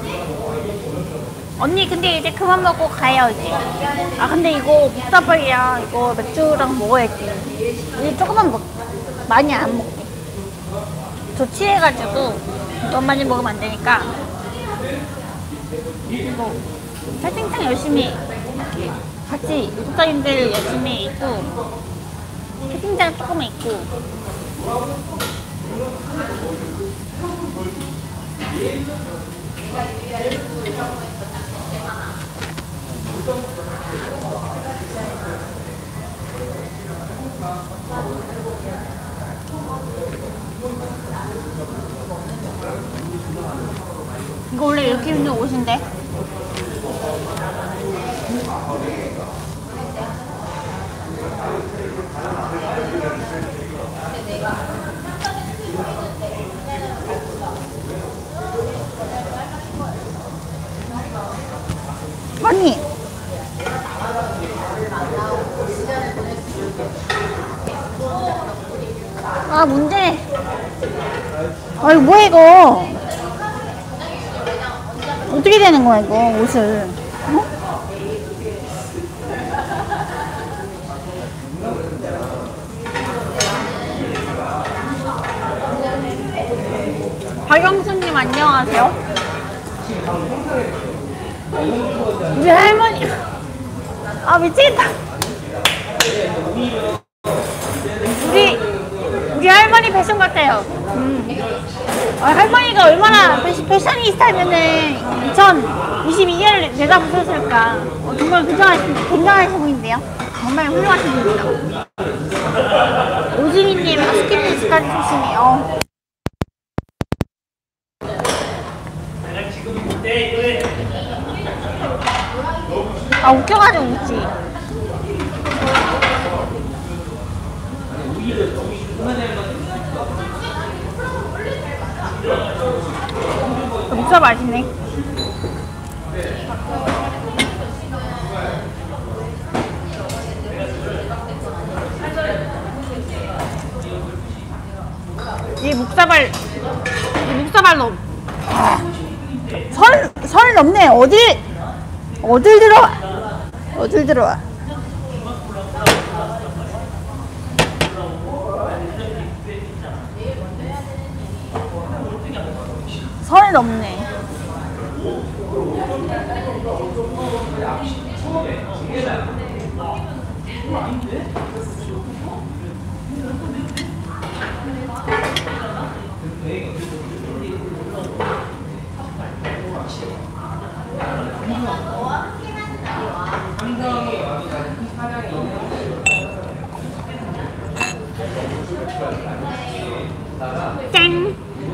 언니 근데 이제 그만 먹고 가요 이제. 아 근데 이거 복잡하게야. 이거 맥주랑 먹어야지. 이제 조금만 먹 많이 안 먹게. 저 취해가지고 너무 많이 먹으면 안 되니까. 이거 채팅창 열심히 이렇게 같이 구독자님들 열심히 있고 채팅창 조금만 있고. 이거 원래 이렇게 입는 옷인데? 언니! 아 문제. 아 이거 뭐야 이거. 어떻게 되는 거야 이거 옷을. 어? 박영수님 안녕하세요. 우리 할머니. 아 미치겠다. 우리 우리 할머니 패션 같아요. 음. 아, 할머니가 얼마나 패, 패셔니스타면은 이천이십이 년을 내다보셨을까. 어, 정말 굉장하신, 굉장하신 분인데요. 정말 훌륭하신 분입니다. 오즈미님 스키피스까지 조심해요. 아 웃겨가지고 웃지. 진짜 맛있네. 이 묵사발, 이 묵사발 놈. 아, 설, 설 넘네. 어딜, 어딜 들어와. 어딜 들어와. 설 넘네. 짠!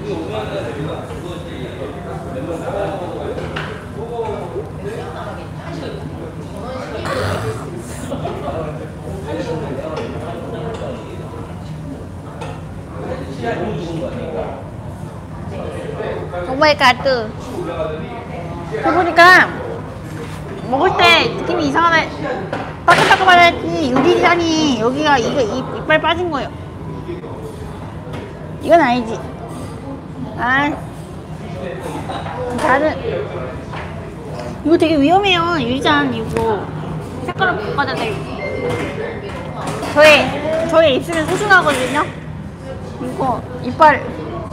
오마이갓. 해보니까 먹을 때 느낌이 이상하네. 따끈따끈하니 유리잔이 여기가 이거 이, 이빨 빠진 거예요. 이건 아니지. 아, 다른 이거 되게 위험해요. 유리잔 이거 색깔을 바꿔야 돼. 저의 저의 입술은 소중하거든요. 이거 이빨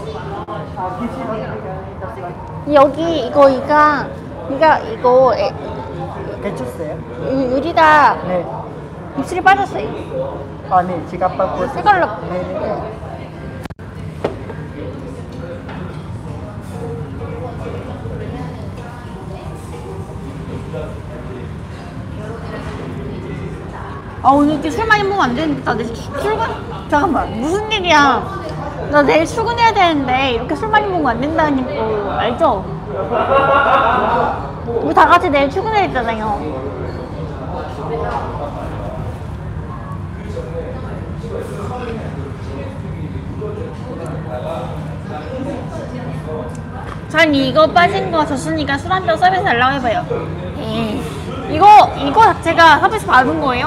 여기 이거 이가 이가 이거 애, 데쳤어요? 유- 유리다. 네. 입술이 빠졌어요. 아니 지갑 받고 이걸로. 네네. 아 오늘 이렇게 술 많이 먹으면 안 되는데 나 내일 출- 출근? 잠깐만 무슨 일이야. 나 내일 출근해야 되는데 이렇게 술 많이 먹으면 안 된다는 거 알죠? 우리 다 같이 내일 출근해야 했잖아요. 전 이거 빠진 거 줬으니까 술 한 병 서비스 달라고 해봐요. 에이, 이거 이거 자체가 서비스 받은 거예요.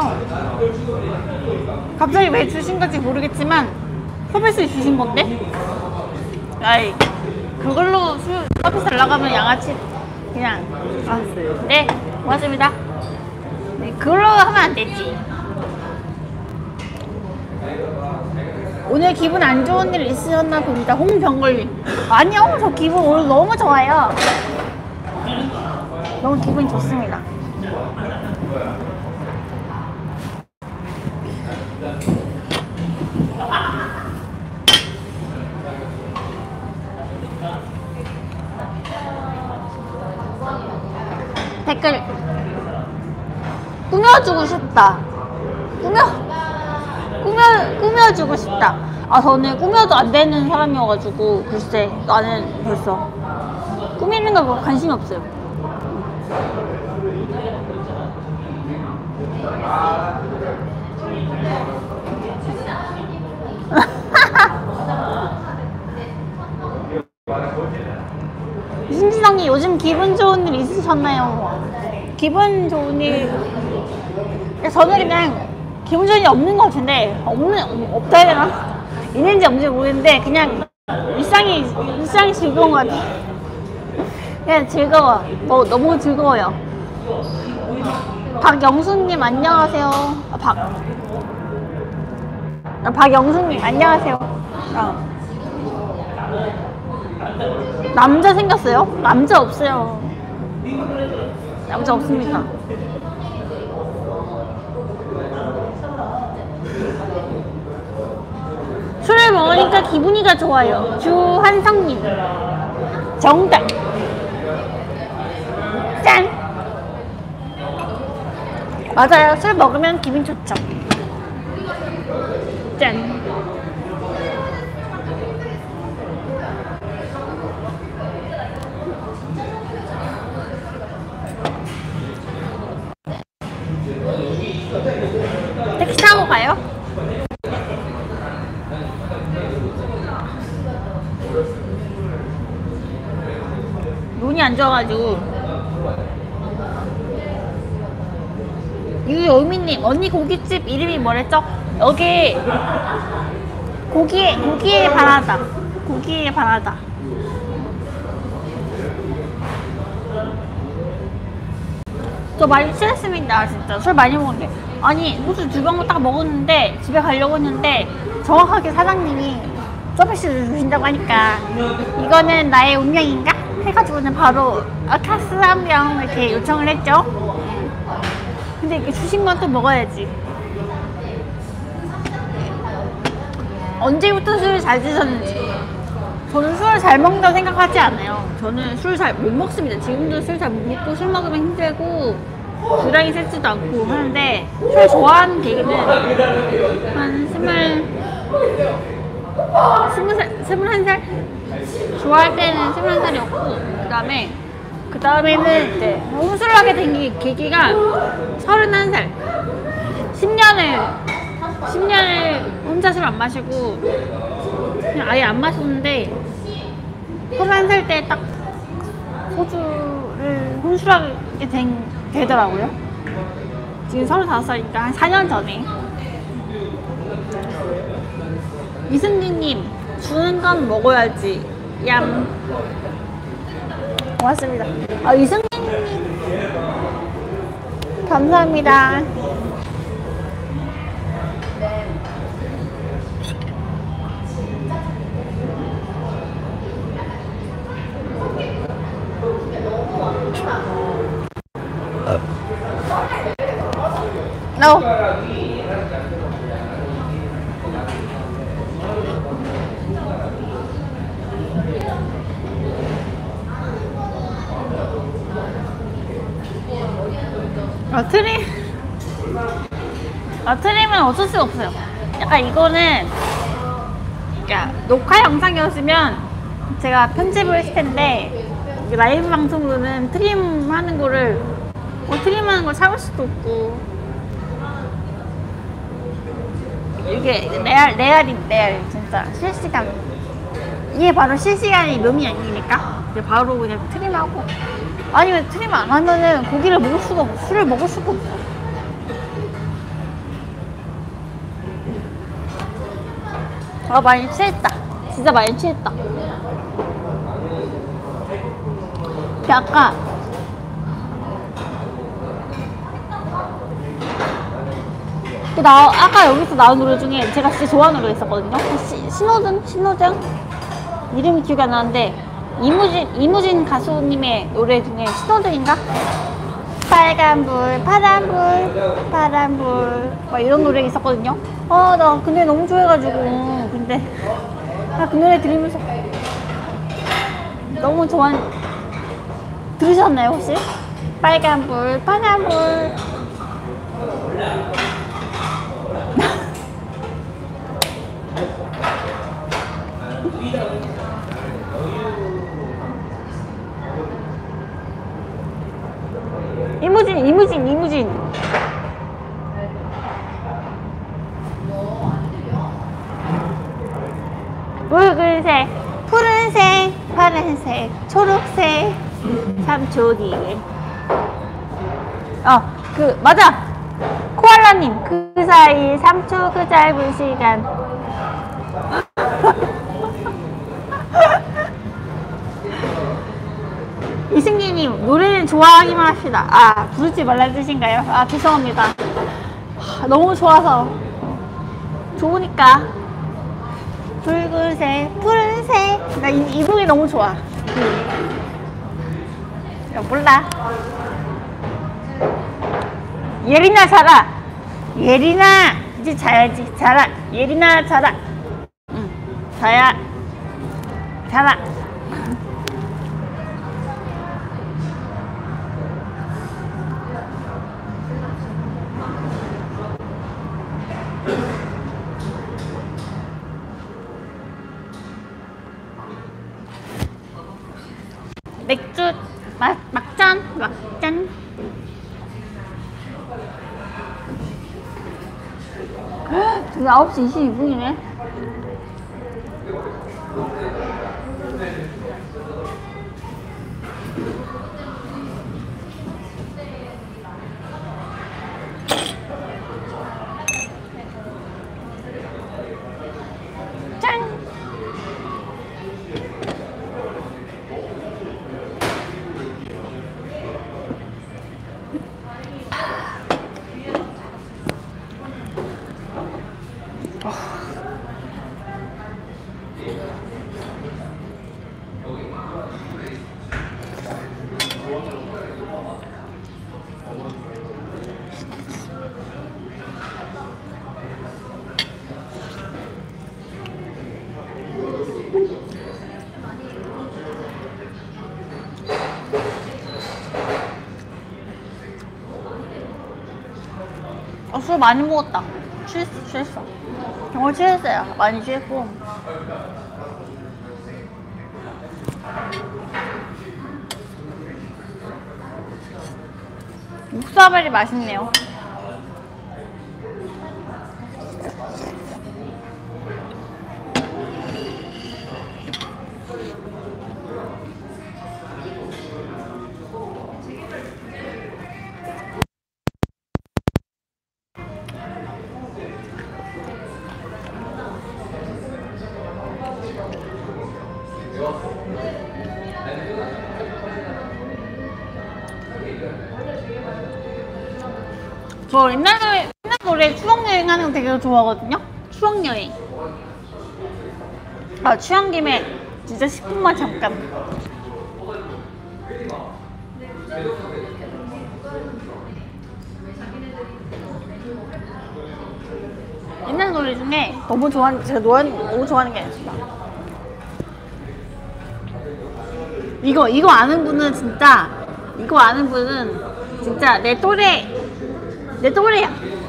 갑자기 왜 주신 건지 모르겠지만 서비스 주신 건데. 아이 그걸로 술 서비스 달라고 하면 양아치 그냥 알았어요. 네 고맙습니다. 네 그걸로 하면 안 되지. 오늘 기분 안 좋은 일 있으셨나 봅니다. 홍병걸님. 아니요, 저 기분 오늘 너무 좋아요. 너무 기분이 좋습니다. 댓글 꾸며주고 싶다. 꾸며 꾸며 꾸며주고 싶다. 아 저는 꾸며도 안 되는 사람이어가지고 글쎄 나는 벌써 꾸미는 거 관심이 없어요. 신지성이 요즘 기분 좋은 일 있으셨나요? 기분 좋은 일 저는 그냥 기분 좋은 일 없는 것 같은데 없는 없다 해야 되나? 있는지 없는지 모르겠는데 그냥 일상이 일상이 즐거운 것 같아. 그냥 즐거워. 뭐 너무 즐거워요. 박영수님 안녕하세요. 아, 박 아, 박영수님 안녕하세요. 아. 남자 생겼어요? 남자 없어요. 남자 없습니다. 술을 먹으니까 기분이가 좋아요. 주한성님. 정답. 짠. 맞아요. 술 먹으면 기분 좋죠. 짠. 택시 타고 가요? 눈이 안 좋아가지고. 유요미님 언니 고깃집 이름이 뭐랬죠? 여기 고기의 고기의 바라다. 고기의 바라다. 저 많이 취했습니다. 진짜 술 많이 먹는데 아니 소주 두 병을 딱 먹었는데 집에 가려고 했는데 정확하게 사장님이 서비스를 주신다고 하니까 이거는 나의 운명인가? 해가지고는 바로 아, 카스 한 병 이렇게 요청을 했죠. 근데 이렇게 주신 건 또 먹어야지. 언제부터 술을 잘 드셨는지. 저는 술을 잘 먹는다고 생각하지 않아요. 저는 술 잘 못 먹습니다. 지금도 술 잘 못 먹고 술 먹으면 힘들고 주량이 세지도 않고 하는데 술 좋아하는 계기는 한 스물 스무 살 스물한 살 좋아할 때는 스물한 살이었고 그 다음에 그 다음에는 이제 혼술을 하게 된 계기가 서른한 살. 십 년을 십 년을 혼자 술 안 마시고 그냥 아예 안 마셨는데 서른한 살 때 딱 소주를 혼술하게 된, 되더라고요. 지금 서른다섯 살이니까 한 사 년 전에. 이승기님 주는 건 먹어야지. 얌. 고맙습니다. 아, 이승기님 감사합니다. No. 아, 트림. 아, 트림은 어쩔 수가 없어요. 약간 이거는, 그러니까 녹화 영상이었으면 제가 편집을 했을 텐데, 라이브 방송으로는 트림 하는 거를, 뭐 트림 하는 걸 참을 수도 없고. 이게 레알, 레알이, 레알. 진짜. 실시간. 이게 바로 실시간의 묘미 아닙니까? 이제 바로 그냥 트림하고. 아니면 트림 안 하면은 고기를 먹을 수가 없어. 술을 먹을 수가 없어. 아, 많이 취했다. 진짜 많이 취했다. 아까 그 나, 아까 여기서 나온 노래 중에 제가 진짜 좋아하는 노래가 있었거든요. 시, 신호등? 신호등? 이름이 기억이 안 나는데 이무진, 이무진 가수님의 노래 중에 신호등인가? 빨간불, 파란불, 파란불 막 이런 노래가 있었거든요. 아, 나 근데 너무 좋아해가지고 근데 나 그 노래 들으면서 너무 좋아. 들으셨나요 혹시? 빨간불, 파란불. 이무진, 이무진, 이무진. 붉은색, 푸른색, 파란색, 초록색, 삼 초 뒤에. 어, 그, 맞아! 코알라님, 그 사이 삼 초 그 짧은 시간. 이승기님, 노래는 좋아하기만 합시다. 아, 부르지 말라는 뜻인가요? 아, 죄송합니다. 하, 너무 좋아서. 좋으니까. 붉은색, 푸른색. 나 이, 이 노래 너무 좋아. 야, 몰라. 예린아, 자라. 예린아, 이제 자야지. 자라. 예린아, 자라. 응, 자야. 자라. 맥주 막, 막잔 막잔. 지금 아홉 시 이십이 분이네 짠. 어, 술 많이 먹었다. 취했어, 취했어. 정말 취했어요. 많이 취했고. 육사발이 맛있네요. 저 옛날 노래, 옛날 노래 추억여행 하는 거 되게 좋아하거든요? 추억여행. 아, 취한 김에 진짜 십 분만 잠깐. 옛날 노래 중에 너무 좋아하는, 제가 노래, 너무 좋아하는 게 있습니다. 이거, 이거 아는 분은 진짜, 이거 아는 분은 진짜 내 또래, 내 또래야.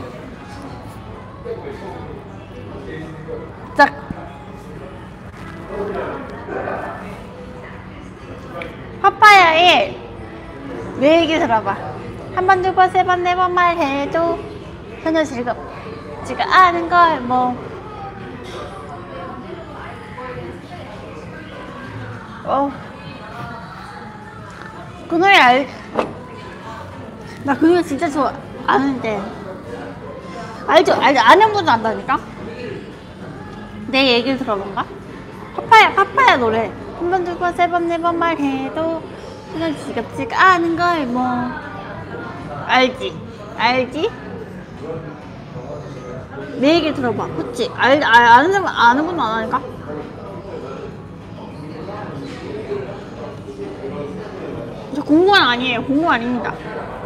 자, 파파야의 내 얘기 들어봐. 한 번, 두 번, 세 번, 네 번 말해도 전혀 즐겁지가 않은 걸 뭐. 어. 그 노래 알, 나 그 노래 진짜 좋아. 아는데. 알죠? 알죠? 아는 분도 안다니까? 내 얘기를 들어본가? 파파야, 파파야 노래. 한 번, 두 번, 세 번, 네 번 말해도 그냥 지겹지가 않은 걸 뭐. 알지? 알지? 내 얘기 들어봐. 그치? 알, 알, 아는 사람, 아는 분도 안 하니까? 저 공무원 아니에요. 공무원 아닙니다.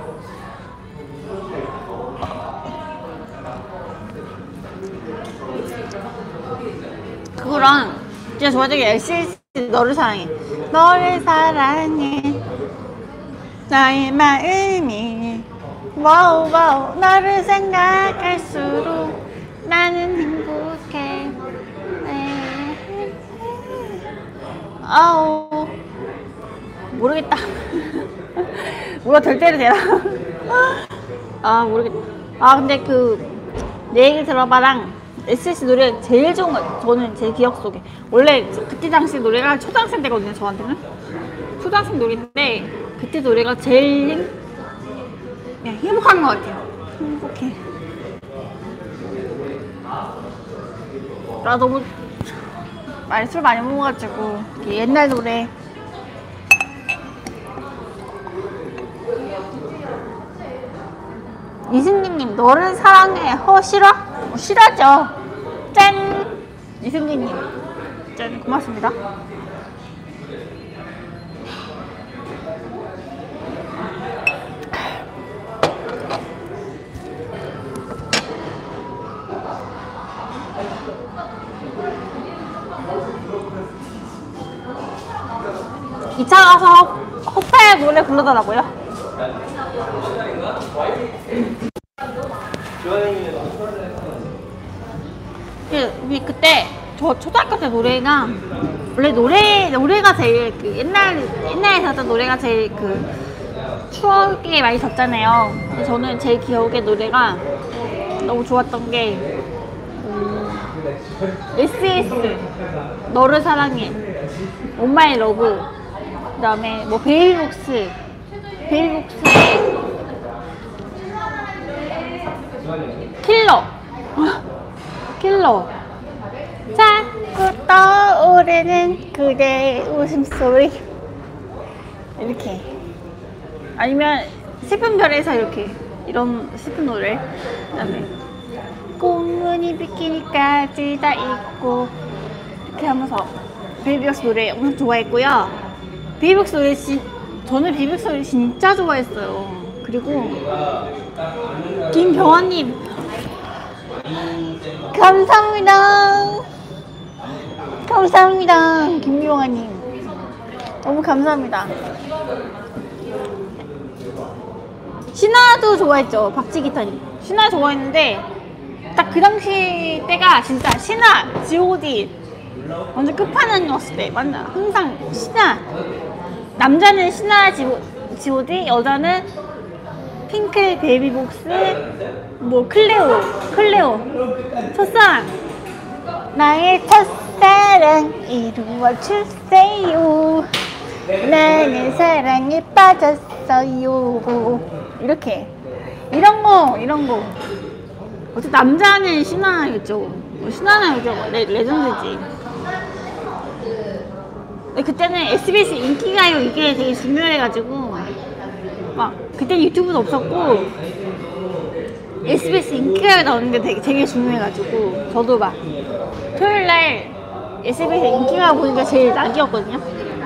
그거랑 진짜 좋아하는 게 에스에스 너를 사랑해. 너를 사랑해. 나의 마음이 와우 와우 너를 생각할수록 나는 행복해. 아우 모르겠다. 뭐가 될 때를 되나? 아 모르겠다. 아 근데 그 내 얘기 들어봐랑 에스에스 노래 제일 좋은 거 저는 제 기억 속에 원래 그때 당시 노래가 초등학생 때거든요. 저한테는 초등학생 노래인데 그때 노래가 제일 힘, 그냥 행복한 것 같아요. 행복해. 나 너무 많이 술 많이 먹어가지고 옛날 노래 이승기님 너를 사랑해. 허 싫어? 어, 싫어하죠. 짠. 이승기님 짠 고맙습니다. 이 차 가서 호파야 노래 부르더라고요. 그, 그때 저 초등학교 때 노래가 원래 노래 노래가 제일 그 옛날 옛날에 들었던 노래가 제일 그 추억이 많이 졌잖아요. 근데 저는 제 기억의 노래가 너무 좋았던 게 음, 에스에스 너를 사랑해, 온마이 러브, 그 다음에 뭐 베이비복스 베이비복스의 킬러 킬러 자꾸 떠오르는 그대의 웃음소리 이렇게 아니면 슬픈 별에서 이렇게 이런 슬픈 노래 그 다음에 꽃무늬 비키니까지 다 있고 이렇게 하면서 베이비복스 노래 엄청 좋아했고요. 베이비복스 노래 진 저는 베이비복스 노래 진짜 좋아했어요. 그리고 김병환님 감사합니다. 감사합니다. 김병환님 너무 감사합니다. 신화도 좋아했죠. 박지기타님 신화 좋아했는데 딱 그 당시 때가 진짜 신화, 지오디 완전 끝판왕이었을 때 맞나? 항상 신화 남자는 신화 지오디, 여자는 핑클 베이비복스 뭐 클레오 클레오 첫사랑 나의 첫사랑 이루어주세요 나는 사랑에 빠졌어요 이렇게 이런 거 이런 거 어쨌든 남자는 신화였죠. 신화는 요즘 레, 레전드지. 근데 그때는 에스비에스 인기가요 이게 되게 중요해가지고 막 그때 유튜브도 없었고 에스비에스 인기가요 나오는 게 되게 되게 중요해가지고 저도 막 토요일날 에스비에스 인기가요 보는 게 제일 낙이었거든요.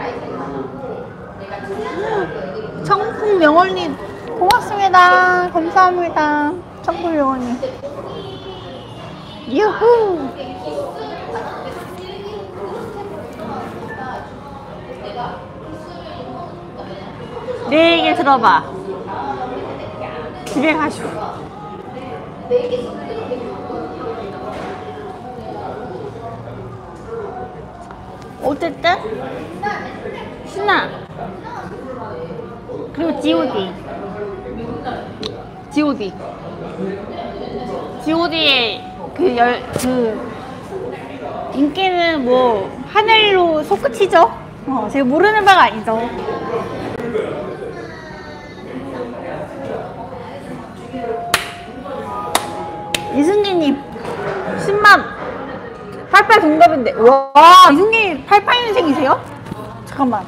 청풍명월님 고맙습니다. 감사합니다. 청풍명월님 유후. 내 얘기 들어봐. 집에 가시오. 어쨌든 신나. 그리고 지오디 지오디 지오디의 그 열 그 인기는 뭐 하늘로 솟구치죠. 어, 제가 모르는 바가 아니죠. 이승기님 십만 팔십팔 동갑인데. 와, 이승기 팔십팔 년생이세요? 잠깐만.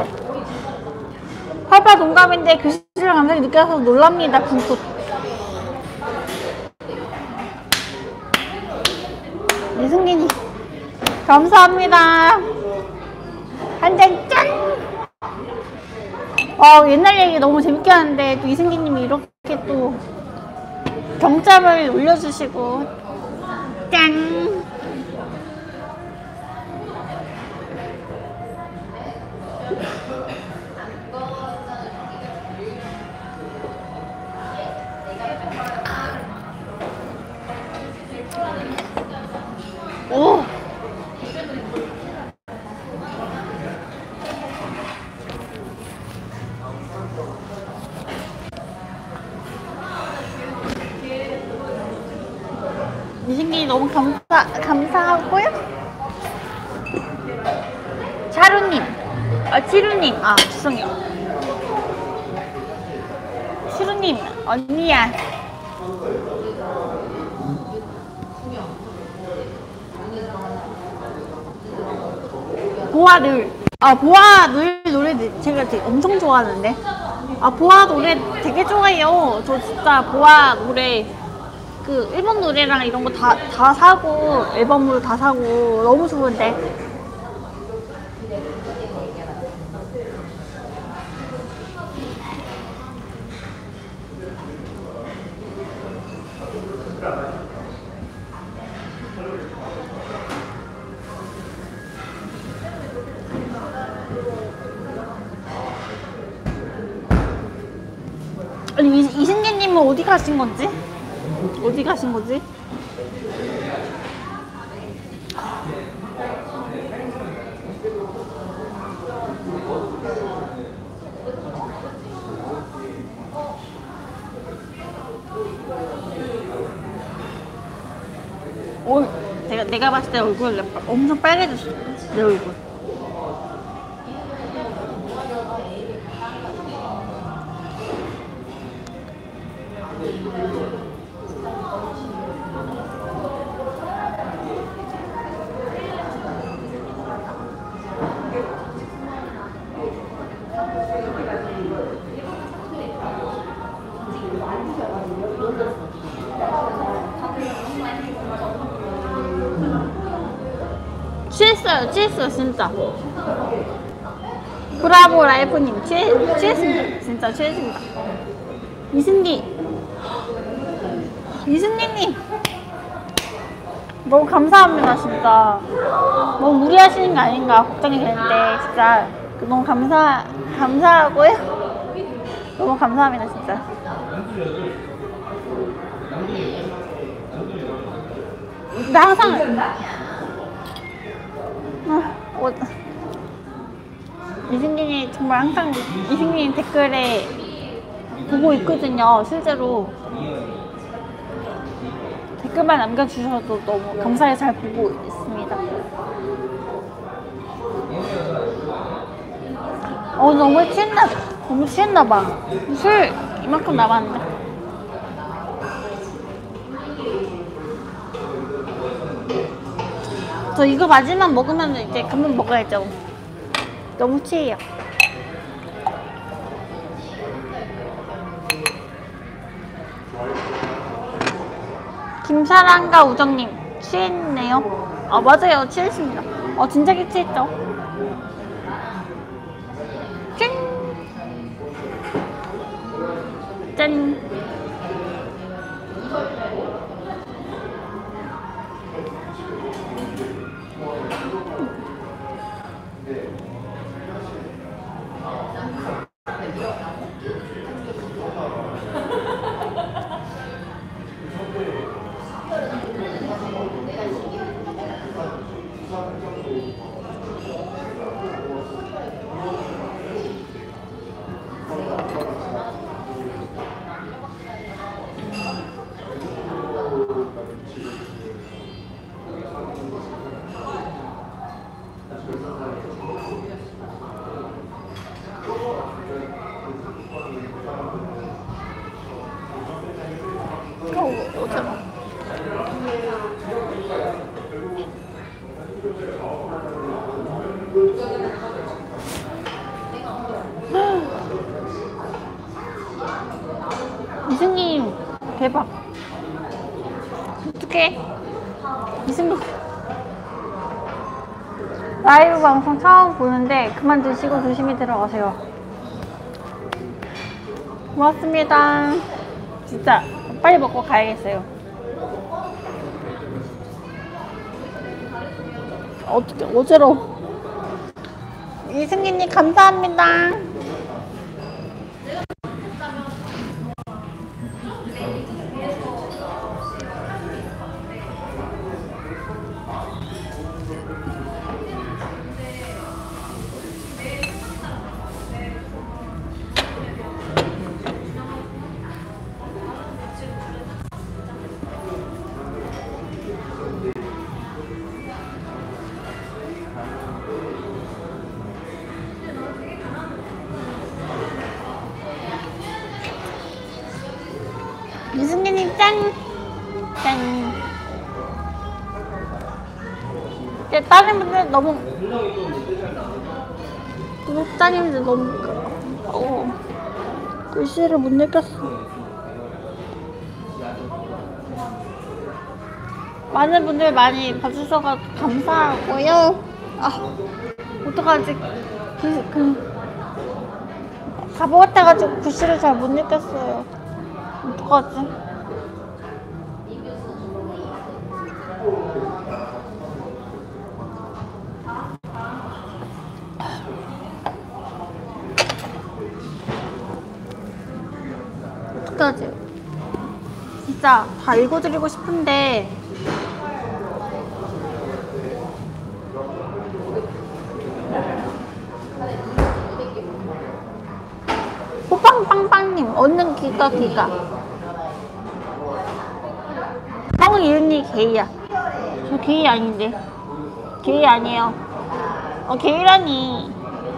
팔십팔 동갑인데 교실을 감사히 늦게 와서 놀랍니다. 굿굿. 이승기님 감사합니다. 한잔 짠! 어, 옛날 얘기 너무 재밌게 하는데 또 이승기님이 이렇게 또 경점을 올려주시고 짠! 오! 이승기 너무 감사, 감사하고요. 차루님, 아, 치루님, 아, 죄송해요. 치루님, 언니야. 보아 늘, 아, 보아 늘 노래 제가 되게 엄청 좋아하는데. 아, 보아 노래 되게 좋아해요. 저 진짜 보아 노래 그 일본 노래랑 이런 거 다 다 사고 앨범으로 다 사고 너무 좋은데. 아니, 이, 이승기님은 어디 가신 건지? 어디 가신 거지? 오, 내가 내가 봤을 때 얼굴 엄청 빨개졌어. 내 얼굴. 취했어요, 취했어요, 진짜. 브라보 라이프님, 취해, 취했습니다. 진짜 취했습니다. 이승기, 이승기님, 너무 감사합니다, 진짜. 너무 무리하시는 거 아닌가 걱정이 되는데, 진짜. 너무 감사, 감사하고요. 너무 감사합니다, 진짜. 나 항상, 아, 어, 이승기님 정말 항상 이승기님 댓글에 보고 있거든요. 실제로 댓글만 남겨주셔도 너무 감사히 잘 보고 있습니다. 어, 너무 취했나, 너무 취했나봐. 술 이만큼 남았는데. 저 이거 마지막 먹으면 이제 그만 먹어야죠. 너무 취해요. 김사랑과 우정님 취했네요. 아, 맞아요, 취했습니다. 어, 진짜 취했죠. 짠! 짠! 이승님 대박. 어떡해. 이승님 라이브 방송 처음 보는데 그만 드시고 조심히 들어가세요. 고맙습니다. 진짜 빨리 먹고 가야겠어요. 어떻게 어지러워. 이승기님 감사합니다. 이승기님 짠! 짠! 이제 다른 분들 너무 구독자님들 너무 어, 글씨를 못 읽겠어. 많은 분들 많이 봐주셔서 감사하고요. 아 어떡하지. 그, 그 바보 같아가지고 글씨를 잘 못 읽겠어요. 어떡하지? 어떡하지? 진짜 다 읽어드리고 싶은데 호빵빵빵님 얻는 기가 기가 황이은이 게이야. 저 게이 아닌데. 게이 아니에요. 어 게이라니.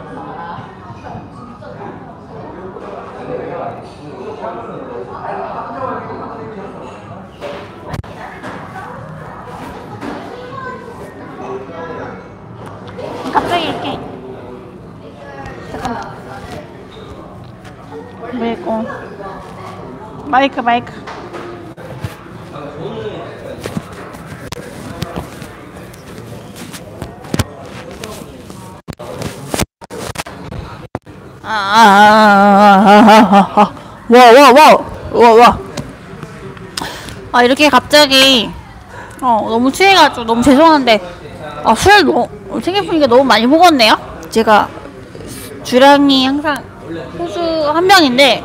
갑자기 이렇게 잠깐만. 그리고 마이크 마이크 아와와와와와 아 이렇게 갑자기 어 너무 취해가지고 너무 죄송한데 아 술 너무 생일분위기가 너무 많이 먹었네요. 제가 주량이 항상 호주 한 병인데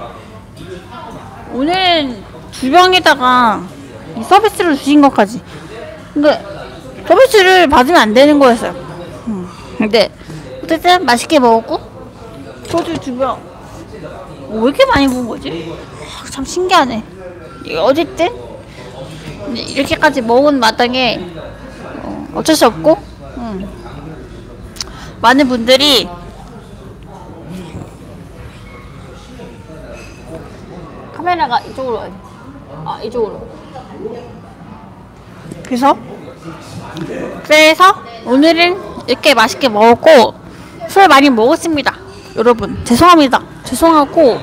오늘은 두 병에다가 이 서비스를 주신 것까지. 근데 서비스를 받으면 안 되는 거였어요. 음. 근데 어쨌든 맛있게 먹었고 소주 두 병. 어, 왜 이렇게 많이 부은 거지? 아, 참 신기하네. 어쨌든 이렇게까지 먹은 마당에 어, 어쩔 수 없고 음. 많은 분들이 카메라가 이쪽으로 와요. 아 이쪽으로. 그래서 그래서 오늘은 이렇게 맛있게 먹었고 술 많이 먹었습니다. 여러분 죄송합니다. 죄송하고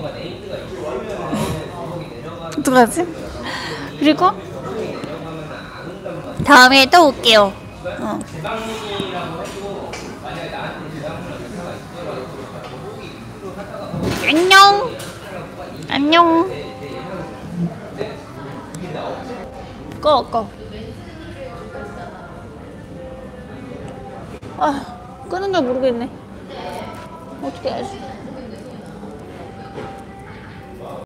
어떡하지? 그리고 다음에 또 올게요. 어. 안녕. 안녕. 꺼, 꺼. 아, 끄는 걸 모르겠네. 어떻게 해야지?